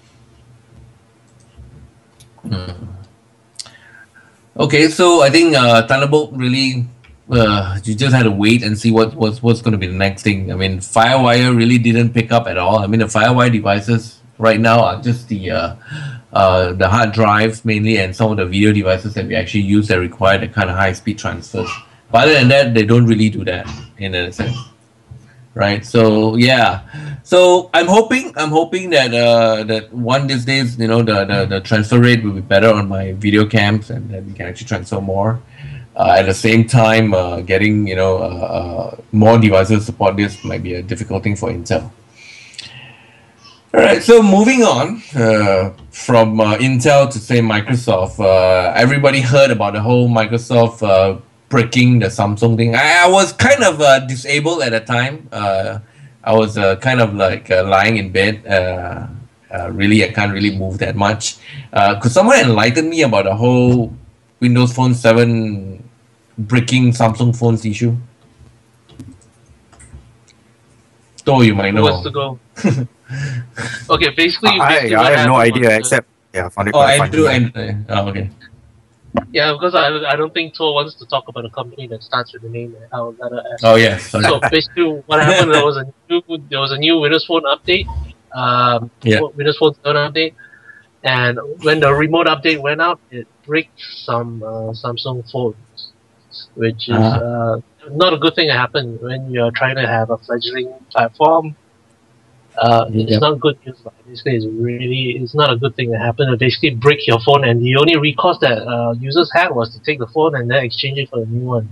Mm. Okay, so I think uh, Thunderbolt really. Uh, you just had to wait and see what what's what's going to be the next thing. I mean, FireWire really didn't pick up at all. I mean, the FireWire devices right now are just the uh, uh, the hard drives mainly, and some of the video devices that we actually use that require the kind of high speed transfers. But other than that, they don't really do that in a sense, right? So yeah, so I'm hoping I'm hoping that uh, that one these days, you know, the, the the transfer rate will be better on my video cams, and that we can actually transfer more. Uh, at the same time, uh, getting you know uh, uh, more devices support this might be a difficult thing for Intel. All right, so moving on uh, from uh, Intel to say Microsoft. Uh, everybody heard about the whole Microsoft uh, breaking the Samsung thing. I, I was kind of uh, disabled at the time. Uh, I was uh, kind of like uh, lying in bed. Uh, uh, really, I can't really move that much. Uh, could someone enlighten me about the whole Windows Phone seven breaking Samsung phones issue? Though you might know. Who wants to go? Okay, basically, I, basically I have no idea was, except yeah, found it Oh, quite Andrew, funny. and uh, oh, okay. Yeah, because I, I don't think Tor wants to talk about a company that starts with the name. I would rather ask. Oh yes. Sorry. So basically, what happened? There was a new there was a new Windows Phone update. Um, Yeah. Windows Phone seven update, and when the remote update went out, it bricked some uh, Samsung phones, which is Ah. uh, not a good thing to happen when you're trying to have a fledgling platform. Uh, it's Yep. not good news. Like, basically, it's really it's not a good thing to happen. To basically break your phone, and the only recourse that uh, users had was to take the phone and then exchange it for a new one.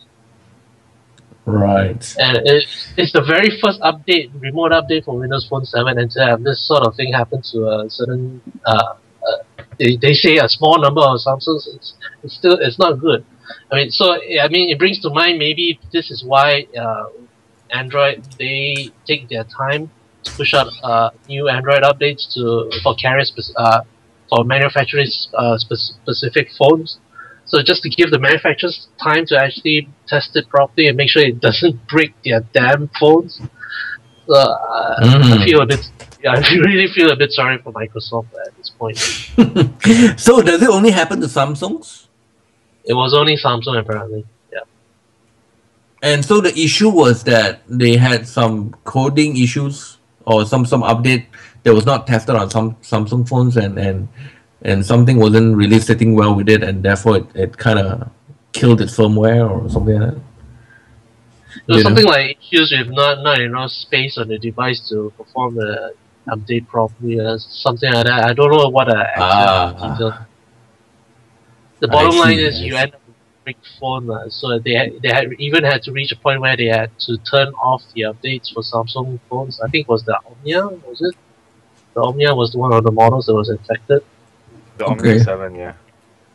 Right. And it, it's the very first update, remote update for Windows Phone seven, and to have this sort of thing happen to a certain, uh, uh, they, they say a small number of Samsungs, it's, it's still it's not good. I mean, so I mean, it brings to mind maybe this is why uh, Android, they take their time to push out uh, new Android updates to for carrier spec- uh, for manufacturing uh, spe- specific phones. So just to give the manufacturers time to actually test it properly and make sure it doesn't break their damn phones. So uh, Mm. I feel a bit, yeah, I really feel a bit sorry for Microsoft at this point. So does it only happen to Samsungs? It was only Samsung apparently. Yeah. And so the issue was that they had some coding issues or some some update that was not tested on some Samsung phones, and and and something wasn't really sitting well with it, and therefore it, it kind of killed its firmware or something like that. There was You know? something like issues with not not enough space on the device to perform the update properly, or something like that. I don't know what the exact Ah. details. The I bottom line see, is I you see. end up with a brick phone, uh, so they had, they had even had to reach a point where they had to turn off the updates for Samsung phones. I think it was the Omnia, was it? The Omnia was one of the models that was infected. The Okay. Omni seven, yeah.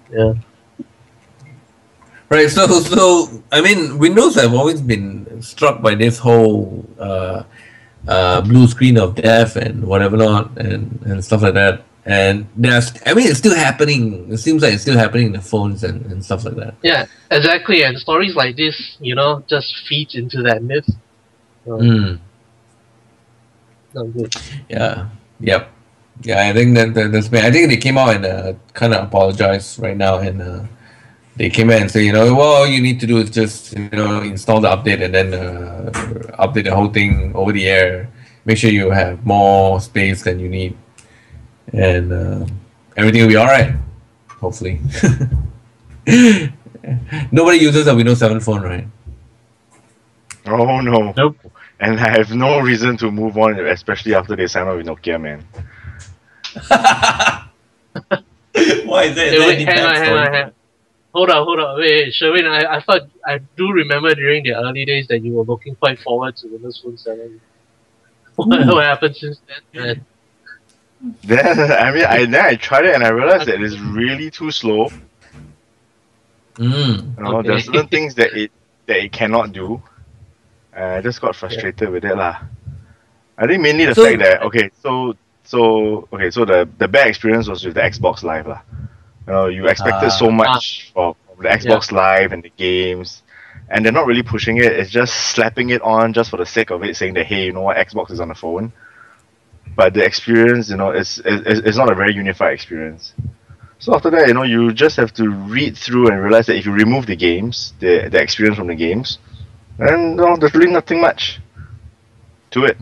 Yeah. Right. So, so I mean, Windows have always been struck by this whole uh, uh, blue screen of death and whatever not, and, and stuff like that. And there's, I mean, it's still happening. It seems like it's still happening in the phones and, and stuff like that. Yeah, exactly. And stories like this, you know, just feeds into that myth. So, Mm. not good. Yeah. Yep. Yeah, I think that, that that's been. I think they came out and uh, kind of apologize right now, and uh, they came in and say, you know, well, all you need to do is just you know install the update and then uh, update the whole thing over the air. Make sure you have more space than you need, and uh, everything will be all right. Hopefully. Nobody uses a Windows seven phone, right? Oh no. Nope. And I have no reason to move on, especially after they sign up with Nokia, man. Why is that? Hey, wait, hang on, hang on, hang on. Hold on, hold on. Wait, wait Sherwin, I, I thought, I do remember during the early days that you were looking quite forward to Windows Phone seven. What, what happened since then, man? Then I mean, I then I tried it and I realized that it's really too slow. Mm. You know, Okay. there are certain things that it that it cannot do. Uh, I just got frustrated with it lah. I think mainly the So- fact that okay, so so okay, so the the bad experience was with the Xbox Live lah. You know, you expected Ah. so much from, from the Xbox Live and the games, and they're not really pushing it. It's just slapping it on just for the sake of it, saying that hey, you know what, Xbox is on the phone. But the experience, you know, it's it's, it's not a very unified experience. So after that, you know, you just have to read through and realize that if you remove the games, the the experience from the games, then no, there's really nothing much to it.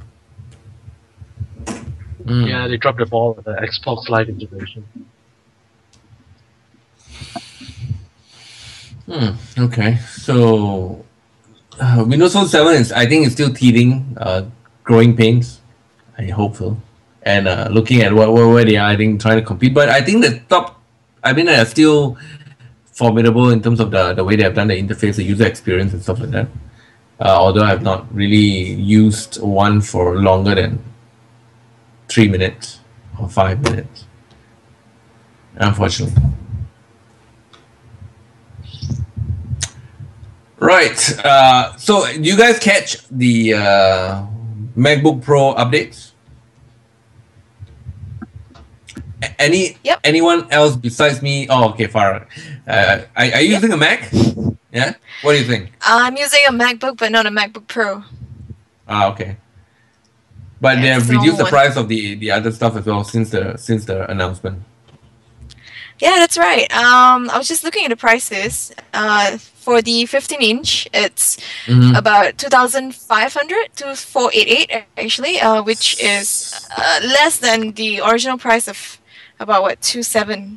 Mm. Yeah, they dropped the ball with the Xbox Live integration. Hmm. Okay. So uh, Windows Phone seven is, I think, it's still teething, uh, growing pains. I hope so. And uh, looking at what, where, where they are, I think trying to compete. But I think the top, I mean, they're still formidable in terms of the the way they have done the interface, the user experience, and stuff like that. Uh, although I have not really used one for longer than three minutes or five minutes, unfortunately. Right. Uh, so, do you guys catch the uh, MacBook Pro updates? A- Any Yep. anyone else besides me? Oh, okay, Farah. Uh, are, are you using a Mac? Yeah. What do you think? I'm using a MacBook, but not a MacBook Pro. Ah, okay. But Yeah, they have it's the reduced the normal one. price of the the other stuff as well since the since the announcement. Yeah, that's right. Um, I was just looking at the prices. Uh, for the fifteen inch, it's Mhm. about two thousand five hundred to four eighty-eight actually, uh, which is uh, less than the original price of about what two seven.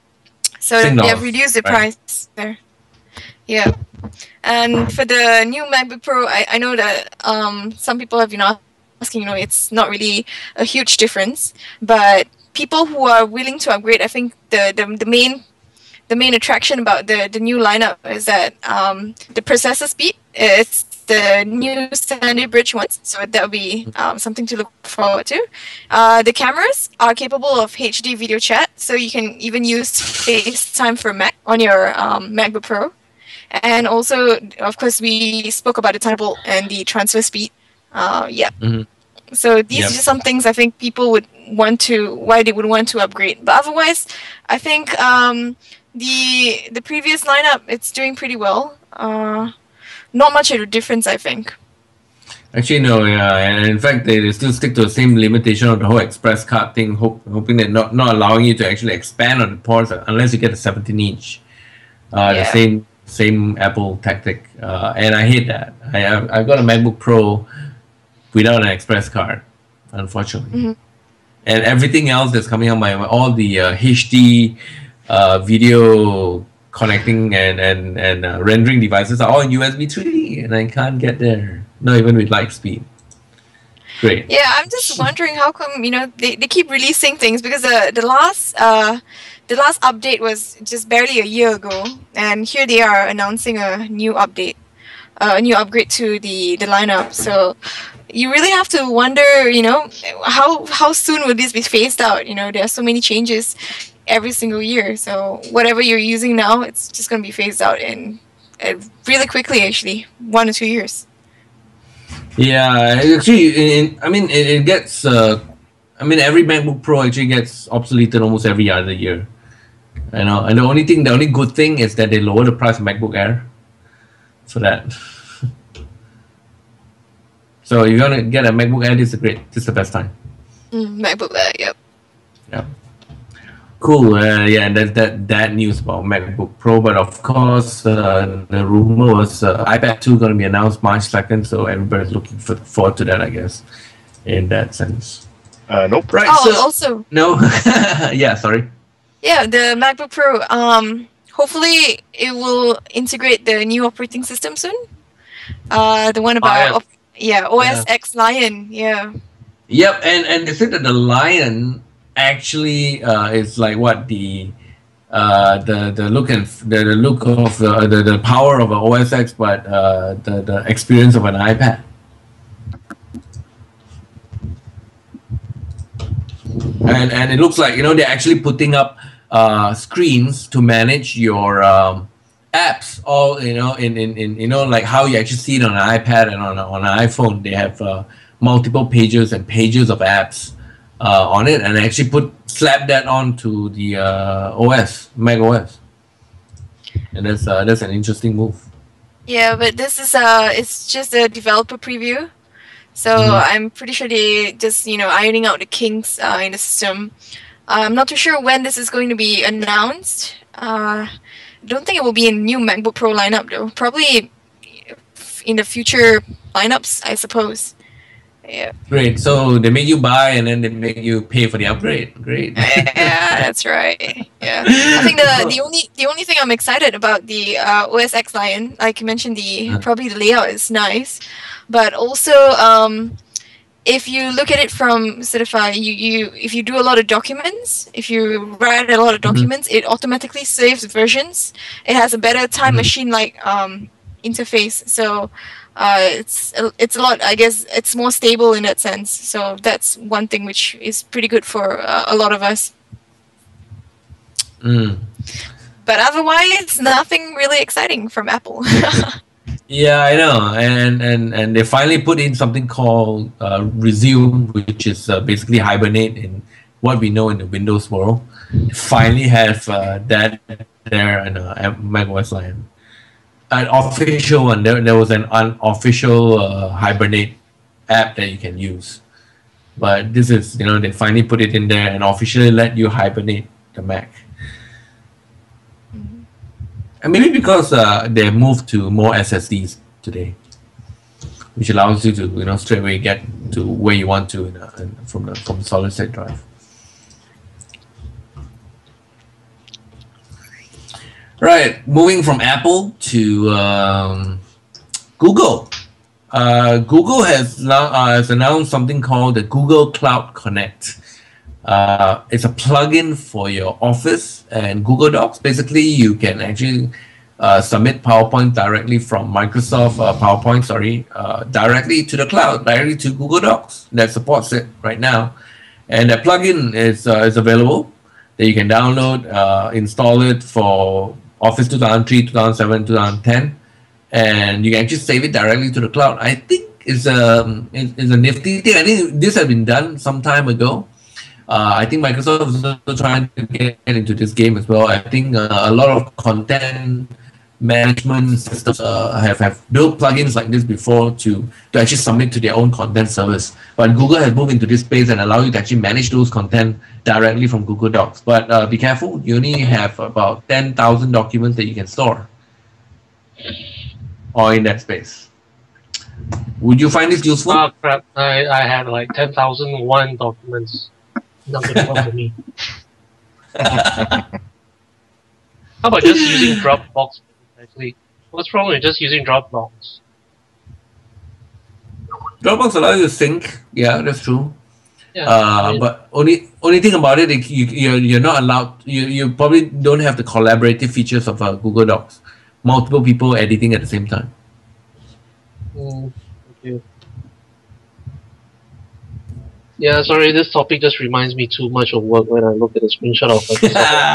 So Sing they have dollars, reduced the right. price there. Yeah, and for the new MacBook Pro, I, I know that um, some people have been asking. You know, it's not really a huge difference, but people who are willing to upgrade, I think the the, the main the main attraction about the, the new lineup is that um, the processor speed is the new Sandy Bridge ones, so that will be um, something to look forward to. Uh, the cameras are capable of H D video chat, so you can even use FaceTime for Mac on your um, MacBook Pro. And also, of course, we spoke about the Thunderbolt and the transfer speed. Uh, yeah. Mhm. So these Yep. are just some things I think people would want to, why they would want to upgrade. But otherwise, I think um, the the previous lineup, it's doing pretty well. Uh, not much of a difference, I think. Actually, no. Yeah, and in fact, they, they still stick to the same limitation of the whole express card thing, hope, hoping that not not allowing you to actually expand on the ports unless you get a seventeen inch. Uh, The Yeah. same same Apple tactic, uh, and I hate that. I have, I've got a MacBook Pro without an express card, unfortunately. Mhm. And everything else that's coming out, my all the uh, H D uh, video connecting and and and uh, rendering devices are all in U S B three, and I can't get there. Not even with Lightspeed. Great. Yeah, I'm just wondering how come, you know, they, they keep releasing things because the the last uh the last update was just barely a year ago, and here they are announcing a new update, uh, a new upgrade to the the lineup. So you really have to wonder, you know, how how soon will this be phased out? You know, there are so many changes. every single year. So whatever you're using now, it's just going to be phased out in uh, really quickly, actually, one or two years. Yeah, actually, in, I mean, it, it gets. Uh, I mean, every MacBook Pro actually gets obsoleted almost every other year. You know, and the only thing, the only good thing is that they lower the price of MacBook Air. So that. So you're gonna get a MacBook Air. This is great. This is the best time. Mm, MacBook Air, yep. Yeah. Cool. Uh, yeah, that that that news about MacBook Pro, but of course, uh, the rumor was uh, iPad two going to be announced March second, so everybody's looking for, forward to that, I guess, in that sense. Uh, nope. Right. Oh, so, also, no. Yeah. Sorry. yeah, the MacBook Pro. Um, hopefully it will integrate the new operating system soon. Uh, the one about Lion. op- yeah, O S Yeah. X Lion. Yeah. Yep, and and they said that the Lion actually uh, is like what the uh, the the look and the, the look of the, the the power of an O S X, but uh, the the experience of an iPad. And and it looks like, you know, they're actually putting up uh, screens to manage your um, apps, all, you know, in, in, in you know, like how you actually see it on an iPad and on a, on an iPhone. They have uh, multiple pages and pages of apps uh, on it, and actually put slap that onto the uh, O S, Mac O S, and that's uh, that's an interesting move. Yeah, but this is uh, it's just a developer preview, so Mhm. I'm pretty sure they just you know ironing out the kinks uh, in the system. I'm not too sure when this is going to be announced. Uh, I don't think it will be in new MacBook Pro lineup though. Probably in the future lineups, I suppose. Yeah, Great. So they make you buy, and then they make you pay for the upgrade. Great. yeah, that's right. Yeah, I think the the only the only thing I'm excited about the uh, O S X Lion, like you mentioned, the Uh. probably the layout is nice, but also um, if you look at it from sort of uh, you you if you do a lot of documents, if you write a lot of Mhm. documents, it automatically saves versions. It has a better time Mhm. machine like um, interface, so. Uh, it's a- it's a lot. I guess it's more stable in that sense. So that's one thing which is pretty good for uh, a lot of us. Mm. But otherwise, nothing really exciting from Apple. Yeah, I know, and and and they finally put in something called uh, Resume, which is uh, basically Hibernate in what we know in the Windows world. Finally have uh, that there in uh, macOS Lion. An official one. There, there was an unofficial uh, Hibernate app that you can use, but this is, you know, they finally put it in there and officially let you hibernate the Mac. And maybe because uh, they moved to more S S Ds today, which allows you to, you know, straight away get to where you want to in a, in, from the from solid state drive. Right, moving from Apple to um, Google. Uh, Google has now uh, has announced something called the Google Cloud Connect. Uh, it's a plugin for your Office and Google Docs. Basically, you can actually uh, submit PowerPoint directly from Microsoft uh, PowerPoint, sorry, uh, directly to the cloud, directly to Google Docs that supports it right now. And that plugin is uh, is available that you can download, uh, install it for Office two thousand three, two thousand seven, two thousand ten, and you can actually save it directly to the cloud. I think it's a it's a nifty thing. I think this has been done some time ago. Uh, I think Microsoft is also trying to get into this game as well. I think uh, a lot of content management systems uh, have, have built plugins like this before to, to actually submit to their own content service. But Google has moved into this space and allow you to actually manage those content directly from Google Docs. But uh, be careful, you only have about ten thousand documents that you can store or in that space. Would you find this useful? Oh crap! I, I had like ten thousand one documents. Not good one for me. How about just using Dropbox? Actually, what's wrong with just using Dropbox? Dropbox allows you to sync. Yeah, that's true. Yeah, Uh, I mean, but only only thing about it, it you you're, you're not allowed. You you probably don't have the collaborative features of uh, Google Docs. Multiple people editing at the same time. mm, okay. Yeah, sorry, this topic just reminds me too much of work when I look at the screenshot of like,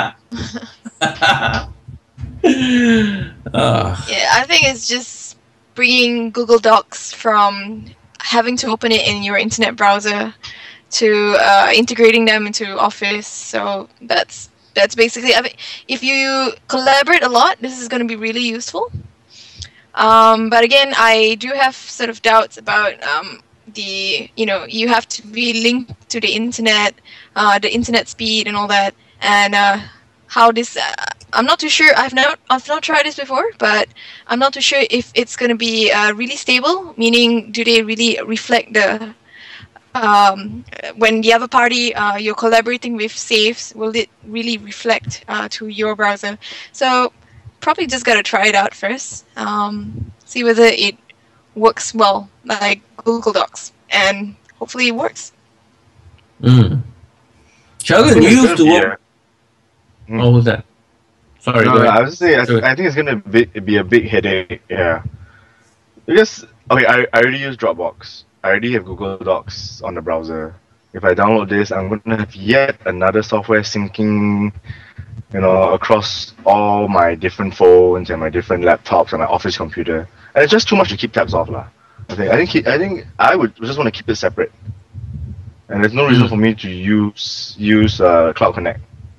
Ah, Yeah, I think it's just bringing Google Docs from having to open it in your internet browser to uh, integrating them into Office. So that's that's basically. I mean, if you collaborate a lot, this is going to be really useful. Um, but again, I do have sort of doubts about um, the, you know, you have to be linked to the internet, uh, the internet speed and all that, and uh, how this. Uh, I'm not too sure. I've not I've not tried this before, but I'm not too sure if it's going to be uh, really stable. Meaning, do they really reflect the um, when the other party uh, you're collaborating with saves? Will it really reflect uh, to your browser? So probably just gotta try it out first. Um, see whether it works well, like Google Docs, and hopefully it works. mm. Sheldon, think you it's used to gonna be work. a- What was that? Sorry, No, go no, ahead. I was saying, I, Go ahead. I think it's gonna be, be a big headache. Yeah, because okay, I, I already use Dropbox. I already have Google Docs on the browser. If I download this, I'm gonna have yet another software syncing, you know, across all my different phones and my different laptops and my office computer, and it's just too much to keep tabs of, lah. I think I think he- I think I would just want to keep it separate, and there's no reason Mm. for me to use use uh, Cloud Connect.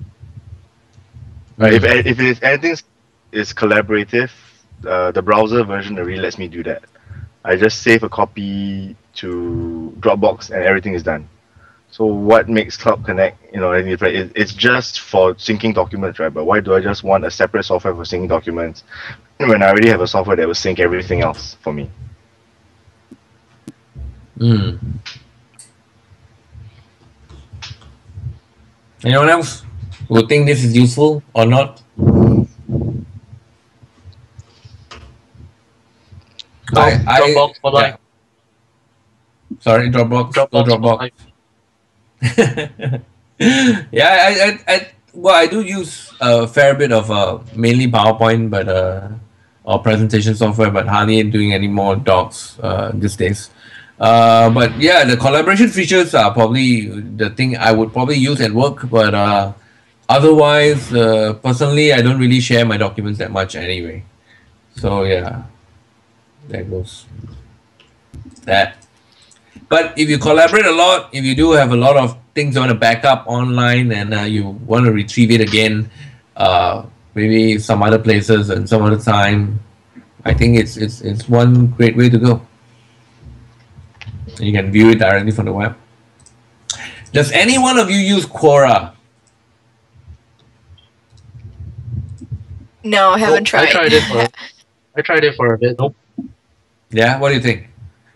Uh, if if it is anything is collaborative, uh, the browser version already lets me do that. I just save a copy to Dropbox and everything is done. So what makes Cloud Connect, you know, and it's, like, it, it's just for syncing documents, right? But why do I just want a separate software for syncing documents when I already have a software that will sync everything else for me? Mm. Anyone else who think this is useful or not? I, I, Dropbox for life. yeah. Sorry, Dropbox. Dropbox, Go for Dropbox. life. Yeah, I, I, I, well, I do use a fair bit of uh, mainly PowerPoint, but uh, or presentation software, but hardly doing any more docs uh, these days. Uh, but yeah, the collaboration features are probably the thing I would probably use at work, but uh, otherwise, uh, personally, I don't really share my documents that much anyway. So yeah, there goes that. But if you collaborate a lot, if you do have a lot of things you want to back up online and uh, you want to retrieve it again, uh, maybe some other places and some other time, I think it's it's it's one great way to go. You can view it directly from the web. Does any one of you use Quora? No, I haven't Nope, tried. I tried it for I tried it for a bit. Nope. Yeah, what do you think?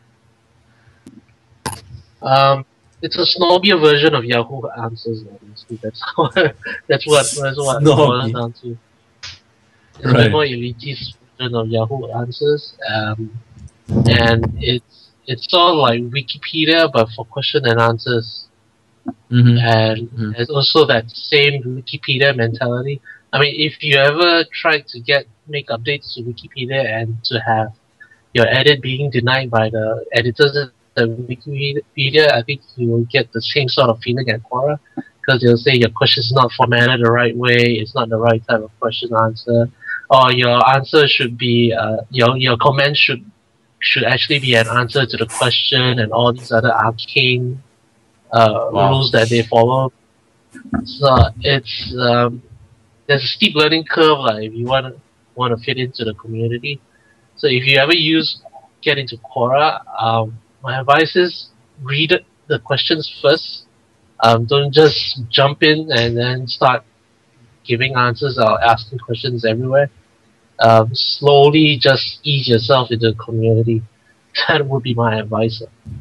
Um, it's a snobbier version of Yahoo Answers. Honestly. That's what that's what that's what it boils Snobby. down to. It's a Right. bit more elitist version of Yahoo Answers, um, and it's it's sort of like Wikipedia but for question and answers, Mm-hmm. and Mhm. there's also that same Wikipedia mentality. I mean, if you ever tried to get make updates to Wikipedia and to have your edit being denied by the editors at Wikipedia, I think you will get the same sort of feeling at Quora, because they'll say your question is not formatted the right way, it's not the right type of question answer, or your answer should be uh, your your comment should should actually be an answer to the question, and all these other arcane uh, Wow. rules that they follow. So it's um, there's a steep learning curve, like if you want to want to fit into the community. So if you ever use get into Quora, um, my advice is read the questions first. Um, don't just jump in and then start giving answers or asking questions everywhere. Um, slowly just ease yourself into the community. That would be my advice.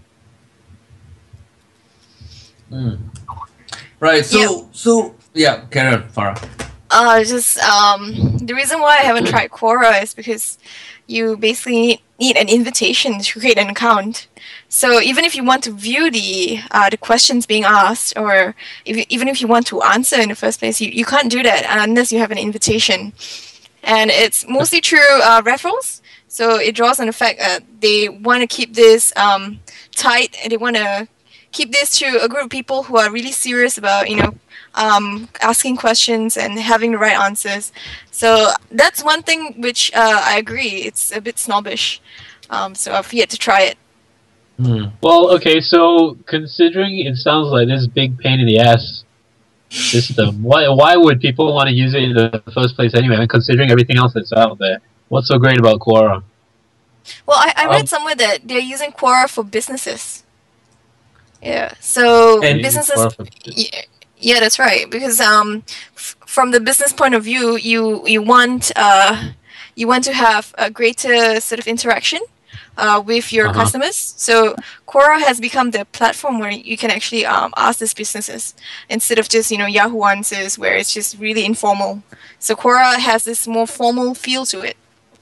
Mm. Right. So Yeah. so yeah, Karen, Farah. Uh, just um, the reason why I haven't tried Quora is because you basically need an invitation to create an account. So even if you want to view the uh, the questions being asked, or if you, even if you want to answer in the first place, you, you can't do that unless you have an invitation. And it's mostly through uh, referrals. So it draws on the fact that they want to keep this um, tight, and they want to keep this to a group of people who are really serious about, you know, um, asking questions and having the right answers. So that's one thing which uh, I agree, it's a bit snobbish. Um, so I've yet to try it. Hmm. Well, okay, so considering it sounds like this big pain in the ass system, why why would people want to use it in the first place anyway? I mean, considering everything else that's out there, what's so great about Quora? Well, I, I read Um, somewhere that they're using Quora for businesses. Yeah, so And- businesses. Quora for- Yeah, yeah, that's right. Because um, f- from the business point of view, you you want uh, you want to have a greater sort of interaction uh, with your Uh-huh. customers. So Quora has become the platform where you can actually um, ask these businesses instead of just you know Yahoo Answers, where it's just really informal. So Quora has this more formal feel to it.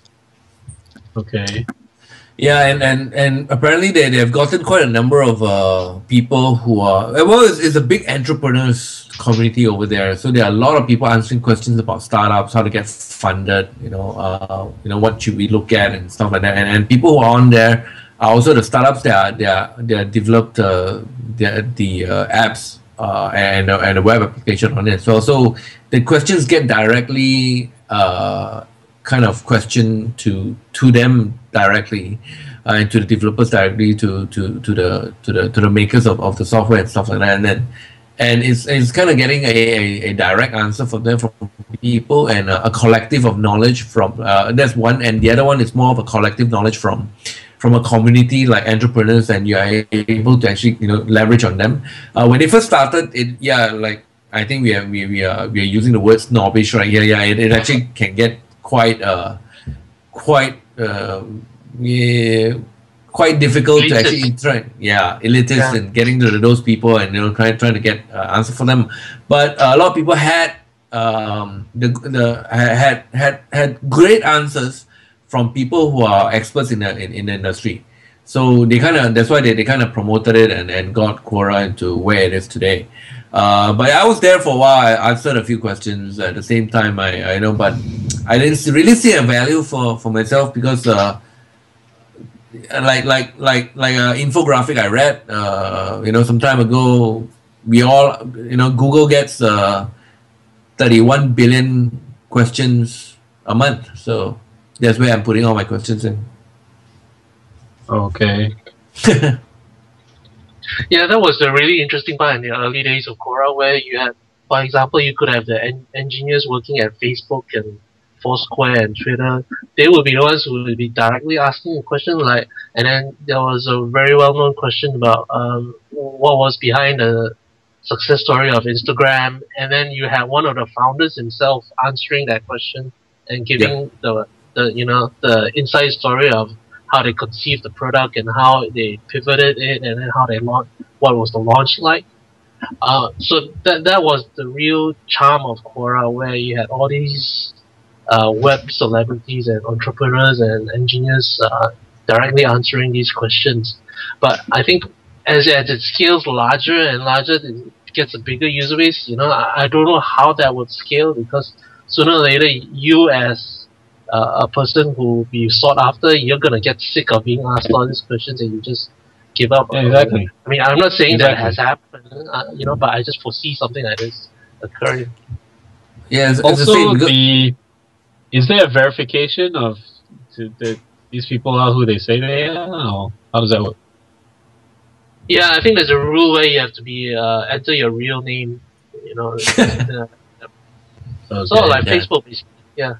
Okay. Yeah, and, and, and apparently they, they've gotten quite a number of uh, people who are, well, it's, it's a big entrepreneurs community over there. So there are a lot of people answering questions about startups, how to get funded, you know, uh, you know, what should we look at and stuff like that. And, and people who are on there are also the startups that are, they are, they are developed uh, the, the uh, apps uh, and, uh, and the web application on it. So, so the questions get directly uh, kind of question to to them directly, uh, and to the developers directly, to to to the to the to the makers of, of the software and stuff like that, and then and it's it's kind of getting a, a, a direct answer from them, from people, and a, a collective of knowledge from uh, that's one, and the other one is more of a collective knowledge from from a community like entrepreneurs, and you are able to actually you know leverage on them. Uh, when they first started, it yeah like I think we are we, we are we are using the word snobbish right here. Yeah, it, it actually can get quite uh quite uh, yeah, quite difficult to Elitist. actually interact. Yeah, elitist Yeah. and getting to those people and you know trying trying to get uh, answer for them. But uh, a lot of people had um the the had had had great answers from people who are experts in the in, in the industry. So they kind of that's why they, they kind of promoted it and, and got Quora into where it is today. Uh, but I was there for a while. I answered a few questions at the same time. I, I know, but I didn't really see a value for, for myself because, uh, like like like like an infographic I read, uh, you know, some time ago, we all, you know, Google gets uh, thirty-one billion questions a month. So that's where I'm putting all my questions in. Okay. Yeah, that was the really interesting part in the early days of Quora, where you had, for example, you could have the en- engineers working at Facebook and Foursquare and Twitter. They would be the ones who would be directly asking a question, like, and then there was a very well-known question about um, what was behind the success story of Instagram, and then you had one of the founders himself answering that question and giving the the you know the inside story of how they conceived the product and how they pivoted it and then how they launched, what was the launch like. Uh, so that that was the real charm of Quora, where you had all these uh, web celebrities and entrepreneurs and engineers uh, directly answering these questions. But I think as, as it scales larger and larger, it gets a bigger user base. You know, I, I don't know how that would scale, because sooner or later, you as uh, a person who will be sought after, you're gonna get sick of being asked all these questions and you just give up. Yeah, exactly. I mean, I'm not saying that Exactly. has happened, uh, you know, but I just foresee something like this occurring. Yeah, it's, it's the Also, same. because- the is there a verification of to, that these people are who they say they are? Or how does that work? Yeah, I think there's a rule where you have to be uh, enter your real name. You know, uh, Okay, sort of like yeah. Facebook, basically. Yeah.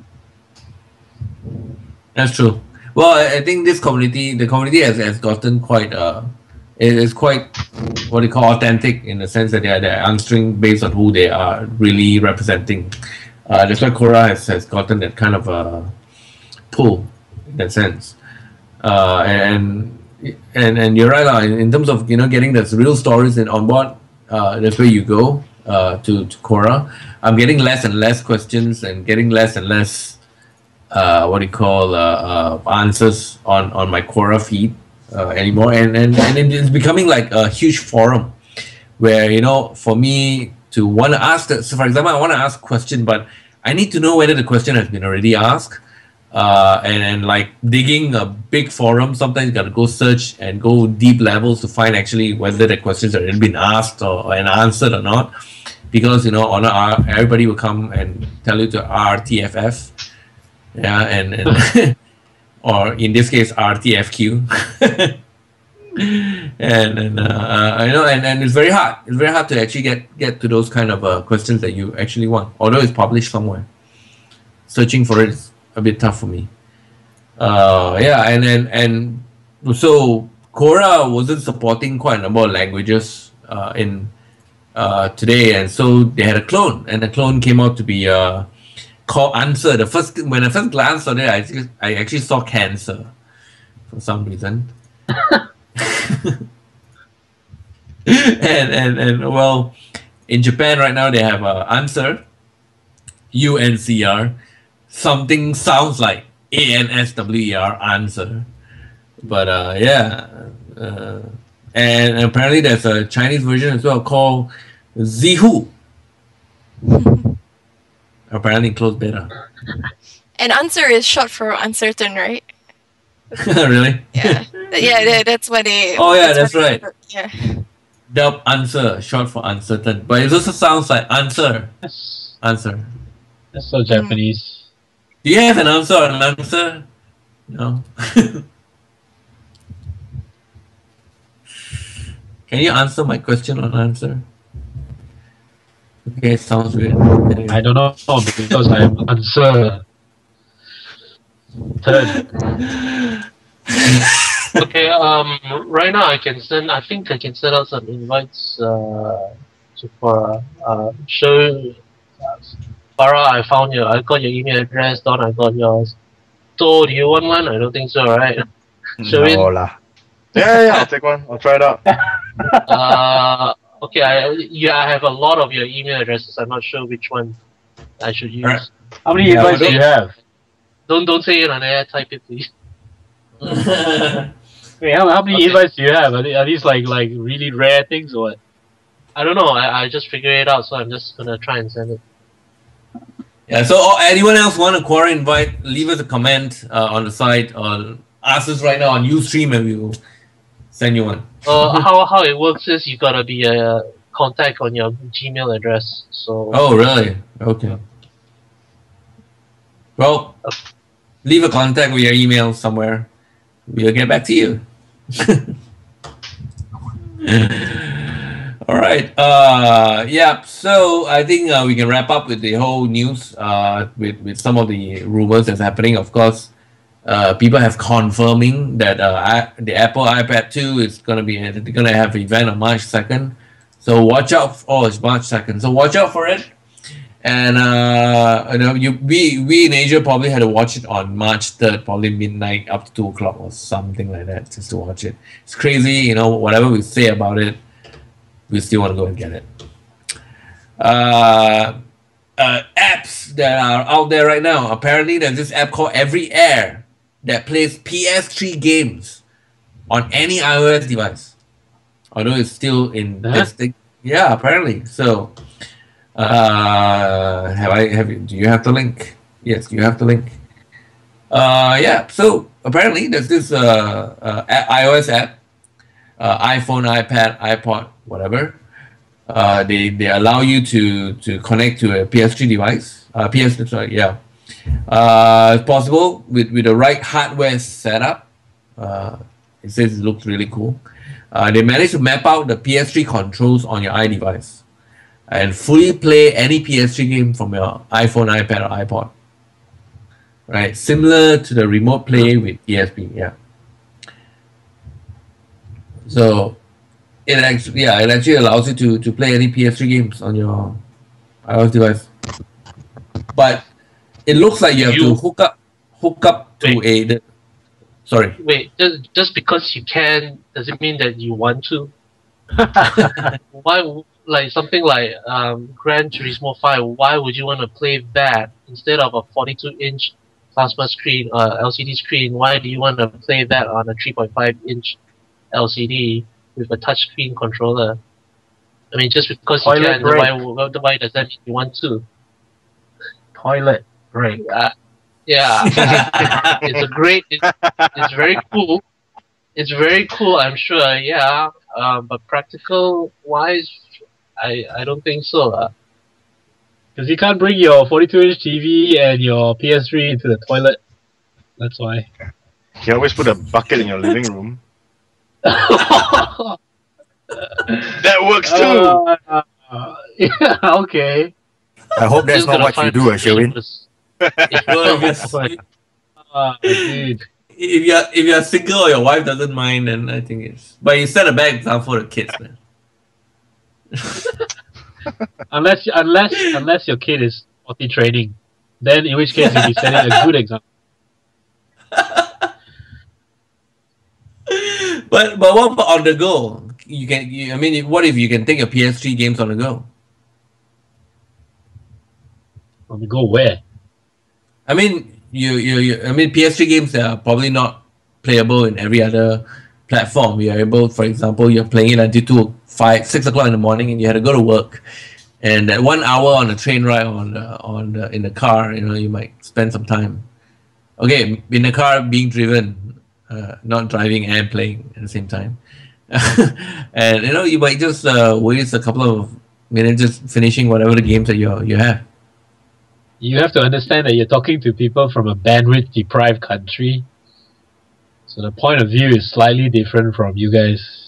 That's true. Well, I, I think this community, the community has, has gotten quite, uh, it is quite, what do you call, authentic in the sense that they are, they're answering based on who they are really representing. Uh, that's why Quora has, has gotten that kind of uh, pull in that sense. Uh, and and and you're right, uh, in, in terms of you know getting those real stories in on board, uh, that's where you go uh, to, to Quora. I'm getting less and less questions and getting less and less uh, what do you call uh, uh, answers on, on my Quora feed uh, anymore, and, and and it's becoming like a huge forum where you know for me to want to ask the, so for example I want to ask a question, but I need to know whether the question has been already asked. uh, and, and like digging a big forum, sometimes you got to go search and go deep levels to find actually whether the questions have already been asked or, or and answered or not. Because, you know, on our, everybody will come and tell you to R T F F. Yeah, and, and or in this case, R T F Q. and and uh, uh, you know, and, and it's very hard. It's very hard to actually get get to those kind of uh, questions that you actually want, although it's published somewhere. Searching for it is a bit tough for me. Uh, yeah, and and and so Quora wasn't supporting quite a number of languages uh, in uh, today, and so they had a clone, and the clone came out to be uh, called Answer. The first when I first glanced at it, I just, I actually saw cancer for some reason. and, and and well, in Japan right now they have uh, Answer, U N C R, something sounds like A N S W E R, Answer, but uh, yeah, uh, and apparently there's a Chinese version as well called Zihu. Apparently closed beta. And Answer is short for uncertain, right? Really? Yeah, yeah, that- that's what they. Oh, yeah, that's what they- right. Yeah. Dub Answer, short for uncertain, but it also sounds like answer. That's, Answer. that's so Japanese. Do you have an answer or an answer? No. Can you answer my question on answer? Okay, sounds weird. Anyway. I don't know because I'm uncertain. Okay, um, right now I can send. I think I can send out some invites uh, to for uh, show. Farah, I found your. I got your email address. Don, I got yours. So, do you want one? I don't think so, right? Show it. No lah. Yeah, yeah, yeah, I'll take one. I'll try it out. Uh, okay, I yeah, I have a lot of your email addresses. I'm not sure which one I should use. Alright. How many Yeah, invites well, do you have? Don't don't say it on air. Type it, please. Wait, how, how many Okay. invites do you have? Are, they, are these like like really rare things or what? I don't know. I, I just figured it out, so I'm just gonna try and send it. Yeah, so uh, anyone else want a Quora invite, leave us a comment uh, on the site or ask us right now on Ustream and we will send you one. Uh, how how it works is you gotta be a contact on your Gmail address. So Oh, really? Okay. Well, leave a contact with your email somewhere. We'll get back to you. All right. Uh, yeah. So I think uh, we can wrap up with the whole news. Uh, with with some of the rumors that's happening. Of course, uh, people have confirming that uh, I, the Apple iPad two is gonna be they're gonna have an event on March second. So watch out. For, oh, it's March second. So watch out for it. And uh, you know, you we we in Asia probably had to watch it on March third, probably midnight up to two o'clock or something like that, just to watch it. It's crazy, you know. Whatever we say about it, we still want to go and get it. Uh, uh, apps that are out there right now. Apparently, there's this app called Every Air that plays P S three games on any iOS device, although it's still in Huh? testing. Yeah, apparently. So. Uh, have I have you, do you have the link? Yes, you have the link. Uh, yeah. So apparently, there's this uh, uh a- iOS app, uh, iPhone, iPad, iPod, whatever. Uh, they they allow you to to connect to a P S three device. Uh, P S sorry, yeah. Uh, it's possible with with the right hardware setup. Uh, it says it looks really cool. Uh, they managed to map out the P S three controls on your iDevice and fully play any P S three game from your iPhone, iPad, or iPod. Right, similar to the remote play with E S P, yeah. So it actually, yeah, it actually allows you to to play any P S three games on your iOS device. But it looks like you have You- to hook up hook up to Wait. a. The, sorry. wait, just just because you can doesn't mean that you want to. Why, w- like something like um, Gran Turismo five? Why would you want to play that instead of a forty-two inch plasma screen, uh, L C D screen? Why do you want to play that on a three point five inch L C D with a touchscreen controller? I mean, just because you Toilet can, break. why, why why does that mean you want to? Toilet break. Uh, Yeah, it's a great. It's, it's very cool. It's very cool. I'm sure. Yeah, uh, but practical wise, I I don't think so. Uh. Because you can't bring your forty-two inch T V and your P S three into the toilet. That's why. You can always put a bucket in your living room. That works too. Uh, uh, yeah, okay. I hope that's Still not gonna what you find do, uh, the Sherwin. safest- Well, if you're, Uh, dude. if you're if you're single or your wife doesn't mind, then I think it's. But you set a bad example for the kids, man. Unless unless unless your kid is potty training, then in which case you'll be setting a good example. But but what about on the go? You can. You, I mean, what if you can take your P S three games on the go? On the go where? I mean, you, you, you I mean, P S three games are probably not playable in every other platform. You're able, for example, you're playing it until two, five, six o'clock in the morning, and you had to go to work. And that one hour on a train ride on the, on the, in the car, you know, you might spend some time. Okay, in the car being driven, uh, not driving and playing at the same time. And you know, you might just uh, waste a couple of minutes just finishing whatever the games that you you have. You have to understand that you're talking to people from a bandwidth deprived country. So the point of view is slightly different from you guys.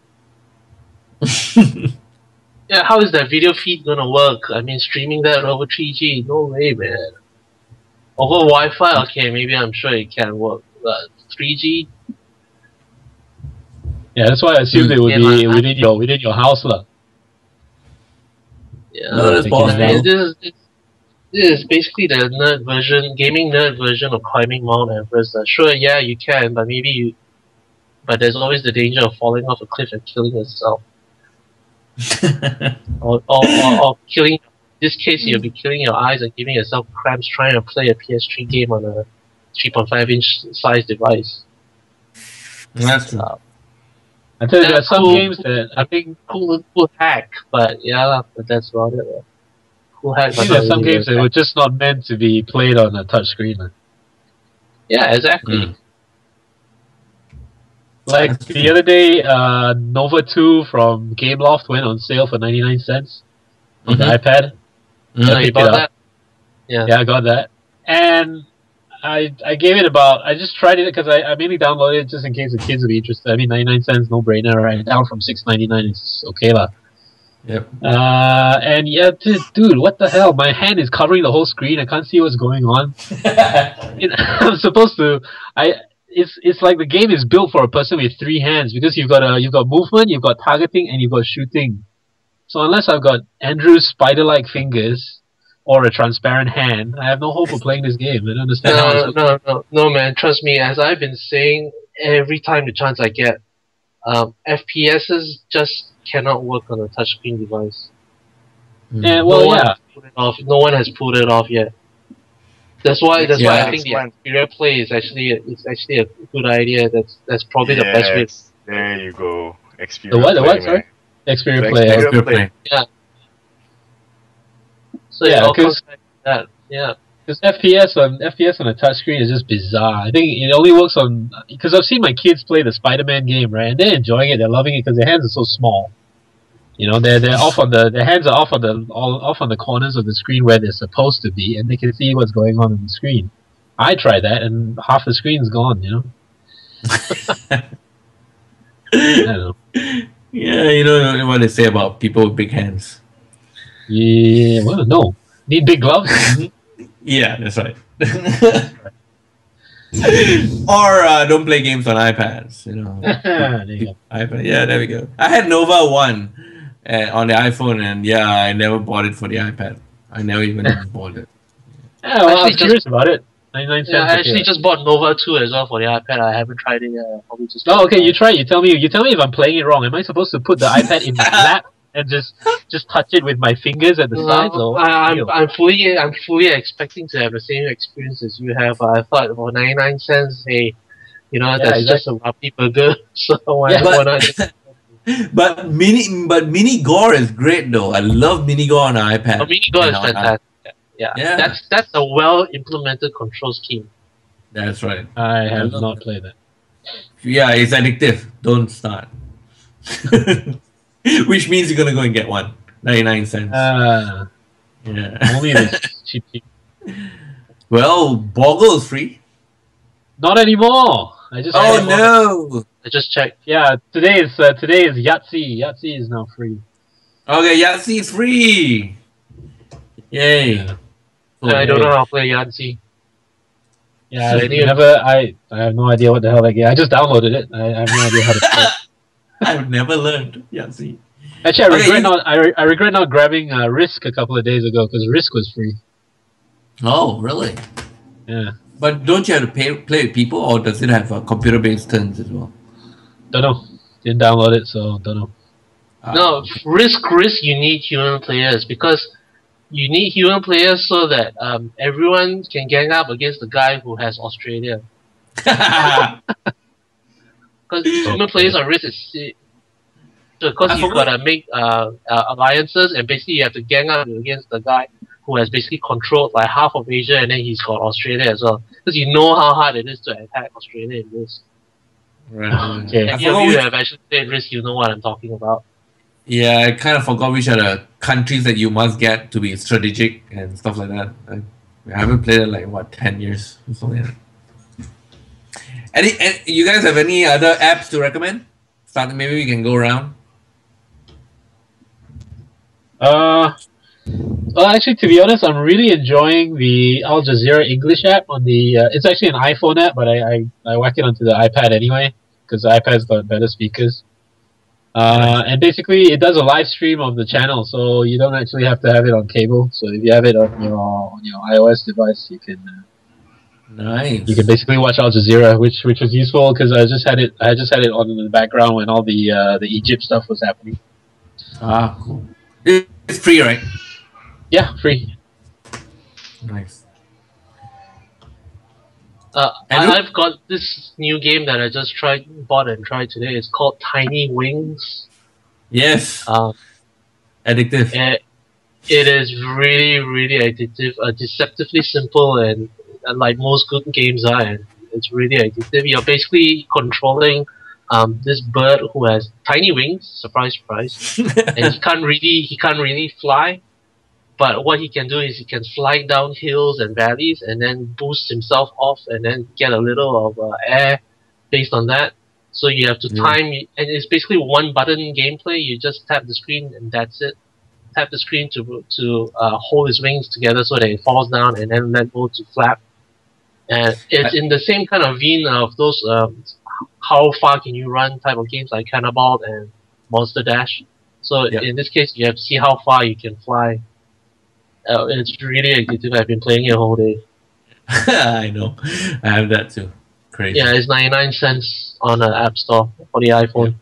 Yeah, how is that video feed gonna work? I mean, streaming that over three G? No way, man. Over Wi-Fi, okay, maybe I'm sure it can work. But three G? Yeah, that's why I assumed it would Yeah, be man. within your within your house, lah. Yeah, No, that's Thinking possible. that- this, is, this, this is basically the nerd version, gaming nerd version of climbing Mount Everest. Uh, sure, yeah, you can, but maybe you. But there's always the danger of falling off a cliff and killing yourself. Or, or, or, or killing. In this case, you'll be killing your eyes and giving yourself cramps trying to play a P S three game on a three point five inch size device. That's true. Uh, I tell you, there Yeah, are some cool. games that I think cool, cool hack, but yeah, but that's about it. uh. Cool hack. I but think not there's some really games a that hack. were just not meant to be played on a touch screen. lah. Yeah, exactly. Mm. Like That's the other day, uh, Nova two from Gameloft went on sale for ninety-nine cents on the Mhm. iPad. Mhm. So pick you it bought up. that? Yeah. Yeah, I got that. And I I gave it about, I just tried it because I, I mainly downloaded it just in case the kids would be interested. I mean, ninety-nine cents, no brainer, right? Down from six ninety-nine is okay lah. Yep. Uh, and yeah, dude, dude, what the hell? My hand is covering the whole screen. I can't see what's going on. It, I'm supposed to. I. It's it's like the game is built for a person with three hands because you've got a you've got movement, you've got targeting, and you've got shooting. So unless I've got Andrew's spider-like fingers or a transparent hand, I have no hope of playing this game. I don't understand how. No, It's no, no, no, man. Trust me. As I've been saying, every time the chance I get, um, F P Ss just cannot work on a touchscreen device. yeah, no well, one yeah. has pulled it off. No one has pulled it off yet. That's why. That's why Yeah. I think the Xperia Play is actually it's actually a good idea. That's that's probably the best way. Yes, there you go. Xperia The what? The what? Play, Sorry. man. Xperia The Play. Xperia Xperia Play. Play. So Yeah, it all 'cause- comes back to that. Yeah. Because F P S on F P S on a touchscreen is just bizarre. I think it only works on because I've seen my kids play the Spider-Man game, right? And they're enjoying it. They're loving it because their hands are so small. You know, they're they're off on the their hands are off on the all off on the corners of the screen where they're supposed to be, and they can see what's going on on the screen. I tried that, and half the screen's gone. You know. I don't know. Yeah, you know what they say about people with big hands. Yeah. Well, no. Need big gloves. Yeah, that's right. Or uh, don't play games on iPads. You know, There you go. iPad. Yeah, there we go. I had Nova one uh, on the iPhone, and yeah, I never bought it for the iPad. I never even bought it. Yeah, well, I Actually, was just- curious about it. ninety-nine cents. Yeah, I okay. actually just bought Nova two as well for the iPad. I haven't tried it yet. I'll probably just. Oh, okay. You try. You tell me. You tell me if I'm playing it wrong. Am I supposed to put the iPad in my lap and just just touch it with my fingers at the No, sides? Or I, I'm I'm fully I'm fully expecting to have the same experience as you have. I thought for ninety-nine cents, hey, you know, Yeah, that's exactly. just a Rappi burger. So why, Yeah, why but- not? Just, But mini, but Mini Gore is great though. I love Mini Gore on iPad. oh, Mini Go is And on- fantastic. Yeah, Yeah. that's that's a well implemented control scheme. That's right. I have love not that. played that. Yeah, it's addictive. Don't start. Which means you're gonna go and get one. ninety-nine cents. Uh, yeah. only this cheap, cheap. Well, Boggle is free. Not anymore. I just Oh checked. no. I just checked. Yeah, today is uh, today is Yahtzee. Yahtzee is now free. Okay, Yahtzee is free. Yay. Yeah. I don't know how to play Yahtzee. Yeah, So I any of- never. I I have no idea what the hell that game. I just downloaded it. I, I have no idea how to play. I've never learned Yahtzee. Actually, I Okay, regret you- not. I, re- I regret not grabbing uh, Risk a couple of days ago because Risk was free. Oh, really? Yeah, But don't you have to pay, play with people, or does it have uh, computer-based turns as well? don't know. Didn't download it, so don't know. Ah, No, risk risk you need human players because you need human players so that um, everyone can gang up against the guy who has Australia. Because human players on risk is sick. So because I you forgot- gotta make uh, uh, alliances and basically you have to gang up against the guy who has basically controlled like half of Asia and then he's got Australia as well. Because you know how hard it is to attack Australia in this. right. Okay. I Any of forgot you which- have actually played risk, you know what I'm talking about. Yeah, I kind of forgot which are the countries that you must get to be strategic and stuff like that. I, I haven't played it like what ten years or something like that. Any, any, you guys have any other apps to recommend? Start, maybe we can go around. Uh, well, actually, to be honest, I'm really enjoying the Al Jazeera English app on the. Uh, it's actually an iPhone app, but I, I, I whack it onto the iPad anyway because the iPad's got better speakers. Uh, and basically, it does a live stream of the channel, so you don't actually have to have it on cable. So if you have it on your on your iOS device, you can uh, Nice. you can basically watch Al Jazeera, which which was useful because I just had it I just had it on in the background when all the uh, the Egypt stuff was happening. Ah, cool. It- It's free, right? Yeah, free. Nice. Uh, Andrew? I, I've got this new game that I just tried, bought and tried today. It's called Tiny Wings. Yes. Um, Addictive. and it is really, really addictive. Uh, deceptively simple, and, and like most good games are, and it's really addictive. You're basically controlling um, this bird who has tiny wings. Surprise, surprise. And he can't really, he can't really fly. But what he can do is he can slide down hills and valleys and then boost himself off and then get a little of uh, air based on that. So you have to Yeah. time, and it's basically one button gameplay. You just tap the screen and that's it. Tap the screen to to uh, hold his wings together so that it falls down and then let go to flap. And it's in the same kind of vein of those um, how far can you run type of games like Cannonball and Monster Dash. So Yeah. in this case, you have to see how far you can fly. Uh, it's really addictive. I've been playing it all day. I know. I have that too. Crazy. Yeah, it's ninety-nine cents on an app store for the iPhone.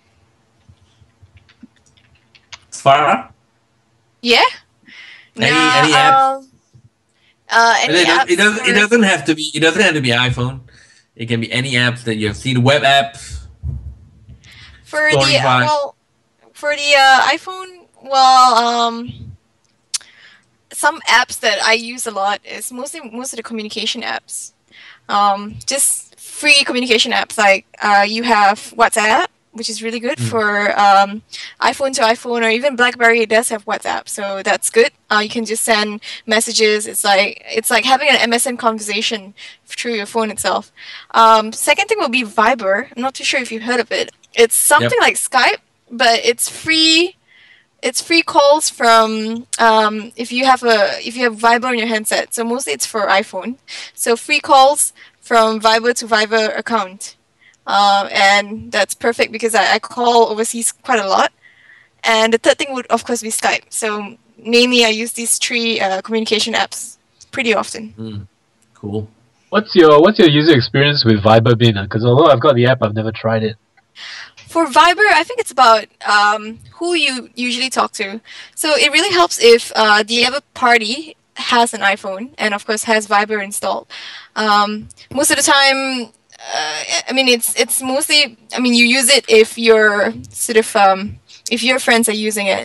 Farah? Yeah. Any- Nah, any apps? um, uh, It, any does- apps it, doesn't, it for- doesn't have to be. It doesn't have to be iPhone. It can be any apps that you have seen. Web apps. For the uh, Storyfy. well, for the uh, iPhone, well, um, some apps that I use a lot is mostly most of the communication apps. Um, just free communication apps like uh, you have WhatsApp, which is really good Mm. for um, iPhone to iPhone, or even BlackBerry does have WhatsApp, so that's good. Uh, you can just send messages. It's like it's like having an M S N conversation through your phone itself. Um, second thing will be Viber. I'm not too sure if you've heard of it. It's something like Skype, but it's free. It's free calls from um, if you have a if you have Viber on your handset. So mostly it's for iPhone. So free calls from Viber to Viber account, uh, and that's perfect because I, I call overseas quite a lot. And the third thing would of course be Skype. So mainly I use these three uh, communication apps pretty often. Mm. Cool. What's your What's your user experience with Viber been? Because although I've got the app, I've never tried it. For Viber, I think it's about um, who you usually talk to. So it really helps if uh, the other party has an iPhone and, of course, has Viber installed. Um, most of the time, uh, I mean, it's it's mostly. I mean, you use it if you're sort of um, if your friends are using it.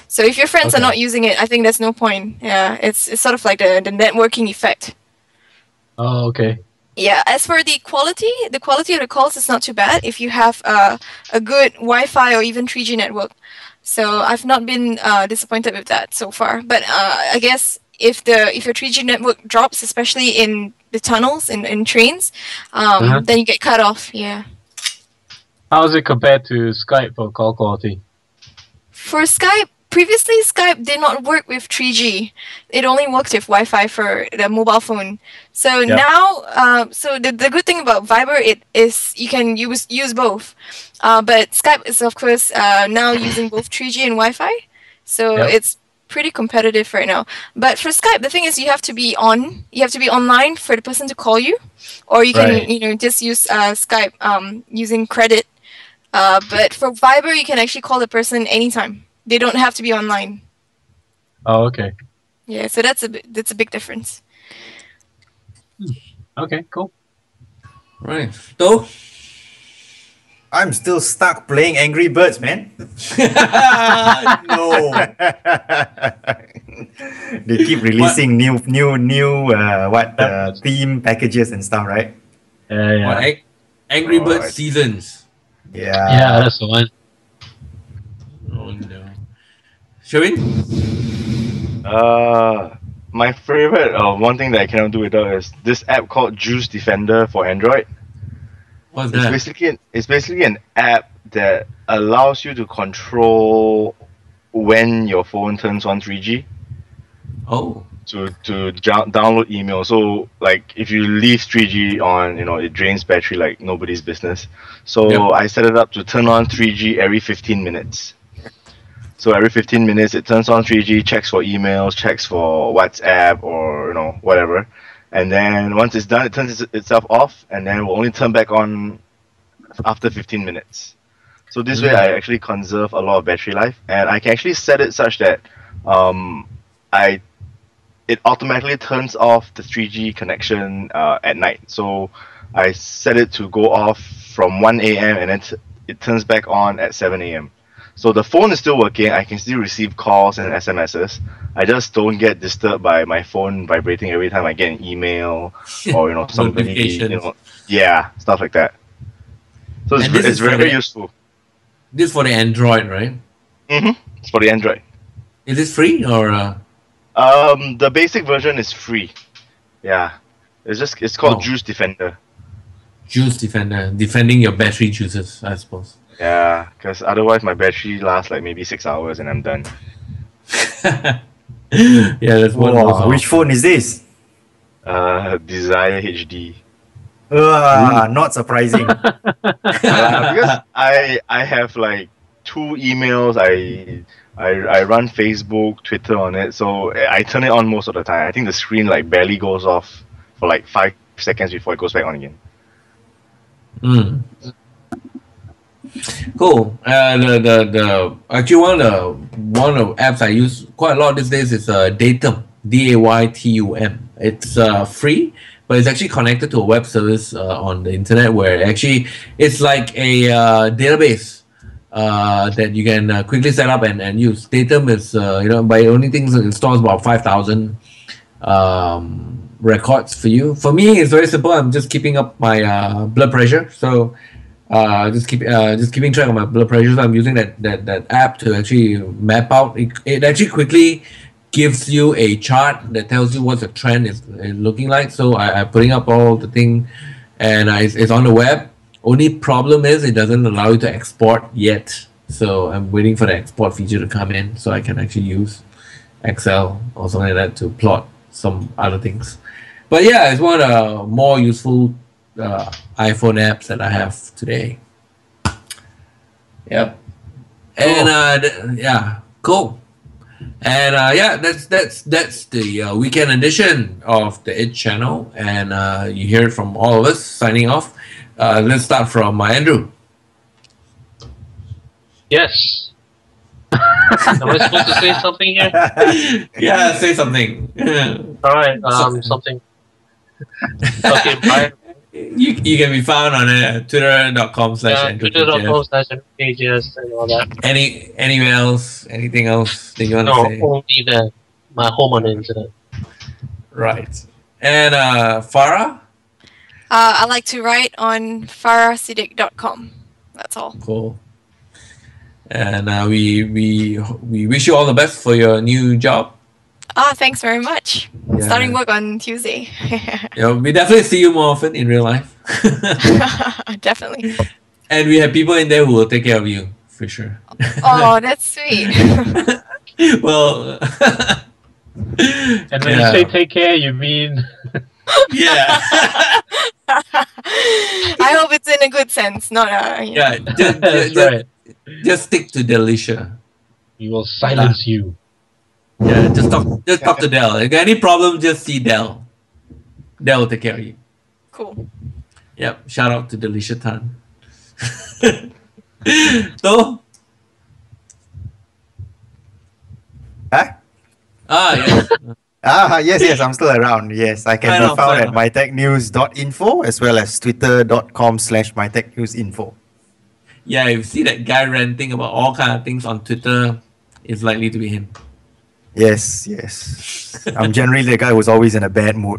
So if your friends Okay. are not using it, I think there's no point. Yeah, it's it's sort of like the, the networking effect. Oh, okay. Yeah, as for the quality, the quality of the calls is not too bad if you have uh, a good Wi-Fi or even three G network. So I've not been uh, disappointed with that so far. But uh, I guess if the if your three G network drops, especially in the tunnels in, in trains, um, Uh-huh. then you get cut off. Yeah. How is it compared to Skype for call quality? For Skype, previously Skype did not work with three G. It only worked with Wi-Fi for the mobile phone. So Yeah. now, uh, so the, the good thing about Viber it is you can use use both. Uh, but Skype is of course uh, now using both three G and Wi-Fi. So Yep. it's pretty competitive right now. But for Skype, the thing is you have to be on. You have to be online for the person to call you, or you can Right. you know just use uh, Skype um, using credit. Uh, but for Viber, you can actually call the person anytime. They don't have to be online. Oh, okay. Yeah, so that's a bi- that's a big difference. Okay, cool. Right. So, I'm still stuck playing Angry Birds, man. no. They keep releasing new, new, new, uh, what uh, theme packages and stuff, right? Yeah, yeah. What, Ang- Angry Birds Alright. Seasons. Yeah. Yeah, that's the one. Oh no. Sherwin? Uh, my favorite, uh, one thing that I cannot do without is this app called Juice Defender for Android. What's It's that? basically an, it's basically an app that allows you to control when your phone turns on three G Oh. to to jo- download email. So like if you leave three G on, you know, it drains battery like nobody's business. So Yep. I set it up to turn on three G every fifteen minutes. So every fifteen minutes it turns on three G, checks for emails, checks for WhatsApp or you know whatever. And then once it's done, it turns it- itself off, and then will only turn back on after fifteen minutes. So this way, Mm. I actually conserve a lot of battery life, and I can actually set it such that um, I it automatically turns off the three G connection uh, at night. So I set it to go off from one A M and then t- it turns back on at seven A M. So the phone is still working. I can still receive calls and S M Ses. I just don't get disturbed by my phone vibrating every time I get an email or you know somebody, you Notifications. know, yeah, stuff like that. So it's, And this it's is for very, very the- useful. This for the Android, right? Mm-hmm. It's for the Android. Is this free or uh, Um, the basic version is free. Yeah, it's just it's called Oh. Juice Defender. Juice Defender? Defending your battery juices, I suppose. Yeah, because otherwise my battery lasts like maybe six hours and I'm done. Yeah, that's what Wow, most of- which phone is this? Uh, Desire H D. Uh, not surprising. Uh, because I I have like two emails. I I I run Facebook, Twitter on it, so I turn it on most of the time. I think the screen like barely goes off for like five seconds before it goes back on again. Mm. Cool. Uh, the, the the actually one of the one of the apps I use quite a lot these days is uh, Datum. D A Y T U M. It's uh, free, but it's actually connected to a web service uh, on the internet where actually it's like a uh, database uh, that you can uh, quickly set up and, and use. Datum is uh, you know by only things it stores about five thousand um, records for you. For me, it's very simple. I'm just keeping up my uh, blood pressure, so. Uh, just keep uh, just keeping track of my blood pressure. So I'm using that, that, that app to actually map out. It, it actually quickly gives you a chart that tells you what the trend is, is looking like. So I, I'm putting up all the thing, and I, it's, it's on the web. Only problem is it doesn't allow you to export yet. So I'm waiting for the export feature to come in so I can actually use Excel or something like that to plot some other things. But yeah, it's one of the more useful uh, iPhone apps that I have today. Yep. And uh, th- yeah, cool. And uh, yeah, that's that's that's the uh, weekend edition of the It Channel, and uh, you hear it from all of us signing off. Uh, let's start from uh, Andrew. Yes. Am I supposed to say something here? Yeah, say something. Alright, um, something. Okay, bye. You, you can be found on uh, twitter.com slash Yeah, Andrew twitter.com slash pages and all that. Any anywhere else? Anything else that you want to No, say? only that. My home on the internet. Right. And uh, Farah? Uh, I like to write on farah siddiq dot com. That's all. Cool. And uh, we we we wish you all the best for your new job. Ah, thanks very much. Yeah. Starting work on Tuesday. Yeah, we definitely see you more often in real life. Definitely. And we have people in there who will take care of you for sure. Oh, that's sweet. Well, And when yeah. you say take care, you mean Yeah. I hope it's in a good sense, not a. You know. Yeah. Just, that's just, right. just stick to Delicia. We will silence you. Yeah, just talk just talk to Dell. If you got any problem, just see Dell. Dell will take care of you. Cool. Yep. Shout out to Delicia Tan. So Huh? ah yes. Ah, yes, yes, I'm still around. Yes, I can I be know, found I at know. mytechnews dot info as well as twitter.com slash mytechnewsinfo. Yeah, if you see that guy ranting about all kind of things on Twitter, it's likely to be him. Yes, yes. I'm generally the guy who's always in a bad mood.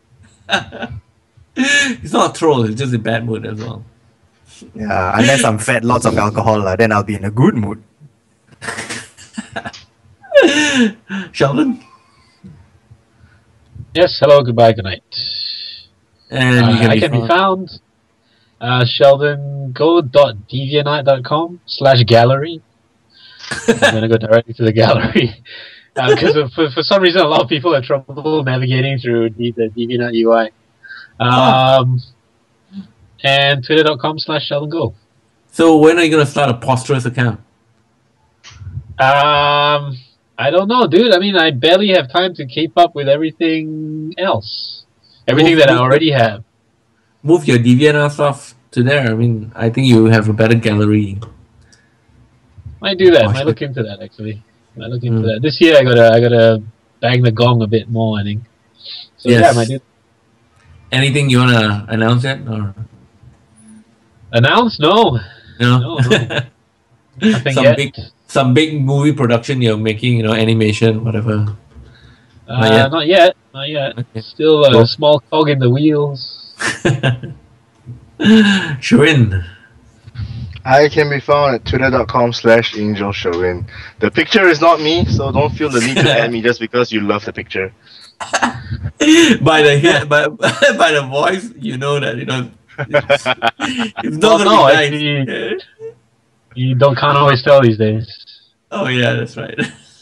He's not a troll, he's just in bad mood as well. Yeah, unless I'm fed lots of alcohol, lah, then I'll be in a good mood. Sheldon? Yes, hello, goodbye, good night. And Uh, you can I be can found. be found uh, sheldon go dot deviantart dot com slash gallery. I'm gonna go directly to the gallery because uh, for, for some reason a lot of people have trouble navigating through the, the DeviantArt U I. Um, and twitter.com slash sheldon go. So when are you gonna start a Posterous account? Um, I don't know, dude. I mean, I barely have time to keep up with everything else. Everything Move- that I move- already have. Move your DeviantArt stuff to there. I mean, I think you have a better gallery. Might do that. Oh, Might shit. look into that actually. Might look into Mm. that. This year I gotta I gotta bang the gong a bit more, I think. So Yes. yeah, I might do Anything you wanna announce yet? Or announce? No. no? No, no. Nothing some yet. big some big movie production you're making, you know, animation, whatever. Uh, Not yet? not yet. Not yet. Okay. Still a Cool. small cog in the wheels. Shirin. I can be found at twitter.com slash Angel Sherwin. The picture is not me, so don't feel the need to add me just because you love the picture. by the hair, by, by the voice, you know that you know it's, it's not Well, gonna no, be actually- nice. You don't can't always tell these days. Oh yeah, that's right.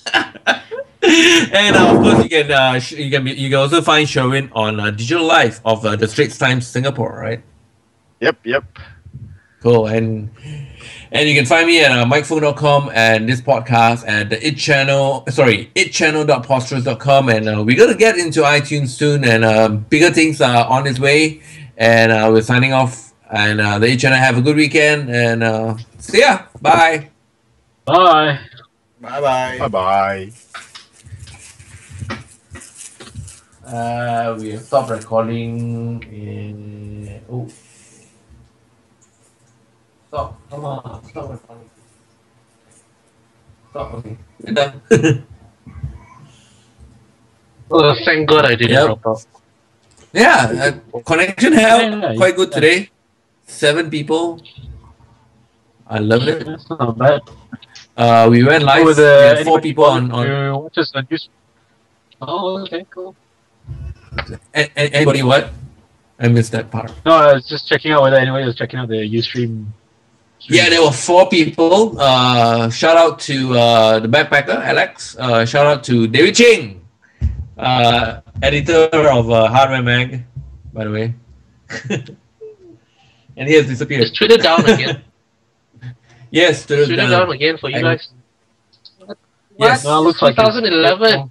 And uh, of course, you can uh, sh- you can be, you can also find Sherwin on uh, Digital Life of uh, the Straits Times Singapore, right? Yep, yep. Cool. And and you can find me at uh, microphone dot com and this podcast at the It Channel. Sorry, itchannel dot posterous dot com. And uh, we're gonna get into iTunes soon, and uh, bigger things are on its way. And uh, we're signing off. And uh, the It Channel, have a good weekend, and uh, see ya. Bye. Bye. Bye-bye. Bye-bye. Uh, we have stopped recording in. Oh. Stop. Come on. Stop recording. Stop. Okay. We're done. Oh, thank God I didn't Yep. drop out. Yeah. Uh, connection held Yeah, quite good yeah. today. Seven people. I love it. That's not bad. Uh, we went live. With, we uh, had four anybody people on. want on to watch us on YouTube? Oh, okay, cool. a- a- anybody what? I missed that part. No, I was just checking out whether anybody was checking out the Ustream. Yeah, there were four people. Uh, shout out to uh, the backpacker, Alex. Uh, shout out to David Ching, uh, editor of uh, Hardware Mag, by the way. And he has disappeared. Is Twitter down again? Yes, Is Twitter Twitter down. down again for you And- guys? Yes. No, it looks like it's- twenty eleven.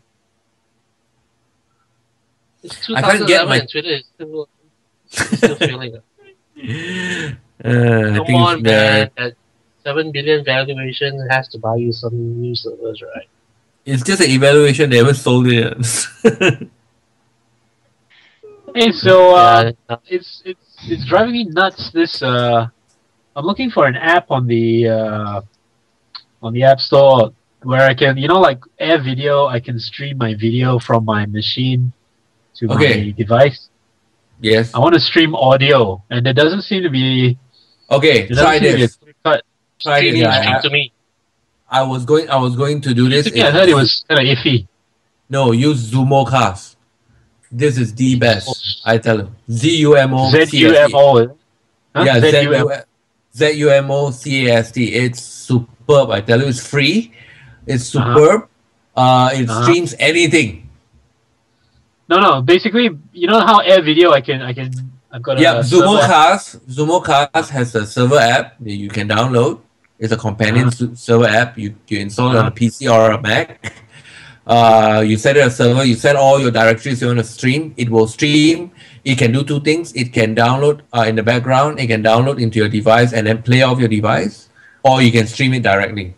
It's I can't get twenty eleven my- and Twitter is still, still feeling it. Uh, I Come think on, it's, man. That seven billion valuation has to buy you some new servers, right? it's just an evaluation. They haven't sold it yet. Hey, so uh, Yeah, it's it's it's driving me nuts. This uh, I'm looking for an app on the uh, on the App Store where I can, you know, like Air Video. I can stream my video from my machine to Okay. my device. Yes. I want to stream audio, and there doesn't seem to be. Okay, There doesn't try seem to be a this. clear cut. Try this. Streaming I, to me. I, I was going. I was going to do this. To me, I heard it was kind of iffy. No, use Zumocast. This is the best. I tell you. Z U M O C S T. Z U M O. Huh? Yeah, Z U M O. Z U M O C A S T. It's superb. I tell you, it's free. It's Uh-huh. superb. Uh, it Uh-huh. streams anything. No, no. Basically, you know how Air Video, I can, I can, I've got a Yeah, server app. Zumocast. Zumocast has a server app that you can download. It's a companion Uh-huh. su- server app. You, you install it on Uh-huh. a P C or a Mac. Uh, you set it a server. You set all your directories you want to stream. It will stream. It can do two things. It can download uh, in the background. It can download into your device and then play off your device, or you can stream it directly.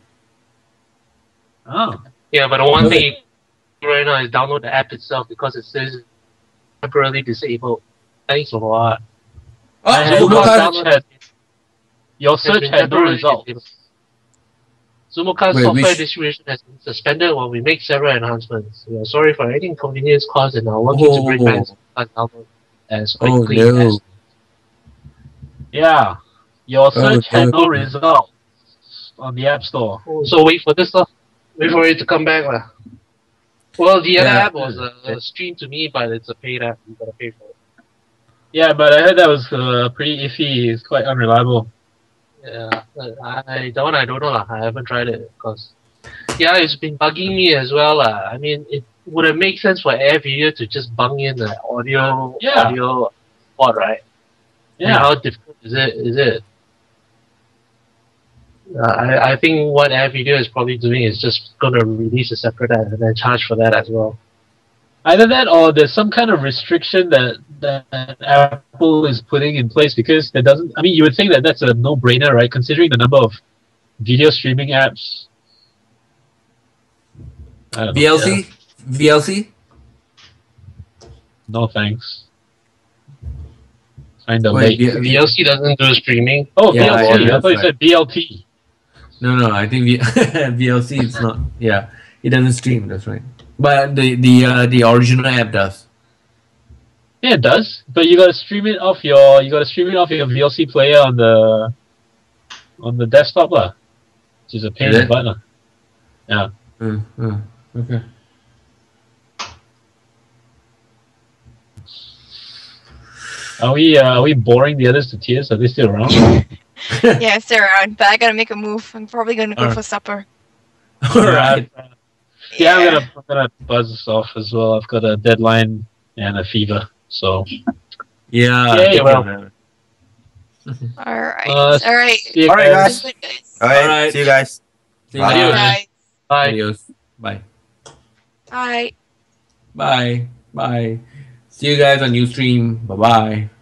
Oh. Yeah, but the one Okay. thing you do right now is download the app itself because it says temporarily disabled. Thanks a lot. Oh, I had Zumocast no Zumocast. search had, your It's search been had no temporarily results. disabled. Zumocast Wait, software which- distribution has been suspended while we make several enhancements. We are sorry for any inconvenience caused and are working to bring back Oh. Zumocast download as Oh quickly no. as. Yeah, your search had no. no results on the App Store. So wait for this stuff. Wait for it to come back. lah. Well, the other Yeah. app was uh, streamed to me, but it's a paid app. You gotta pay for it. Yeah, but I heard that was uh, pretty iffy. It's quite unreliable. Yeah, uh, I that one I don't know lah. I haven't tried it because yeah, it's been bugging me as well lah. I mean, it would have made sense for Air Video to just bung in the audio Yeah. audio port, right? And Yeah. how difficult is it? Is it? Uh, I I think what Air Video is probably doing is just gonna release a separate app and then charge for that as well. Either that or there's some kind of restriction that, that Apple is putting in place because there doesn't. I mean, you would think that that's a no-brainer, right? Considering the number of video streaming apps. I don't know. V L C? V L C? No thanks. Kind of Wait, late. V- V L C doesn't do streaming. Oh, Yeah, V L C. yeah, I thought you that's said B L T. No, no, I think v- V L C it's not. Yeah, it doesn't stream. That's right. But the the uh, the original app does. Yeah, it does. But you gotta stream it off your you gotta stream it off your V L C player on the on the desktop lah. Which is a pain Is in the it? butt lah. Yeah. Mm, mm, okay. Are we uh, are we boring the others to tears? Are they still around? Yeah, if they're around, but I gotta make a move. I'm probably gonna go Alright. for supper. All right. Yeah, yeah, I'm gonna I'm gonna buzz this off as well. I've got a deadline and a fever, so Yeah. Yay, take well. care, man. All right. Uh, All right. see you All right, guys. guys. Good, guys. All right, Alright. see you guys. See you Bye. later. Bye. Bye. Adios. Bye. Bye. Bye. Bye. See you guys on Ustream. Bye bye.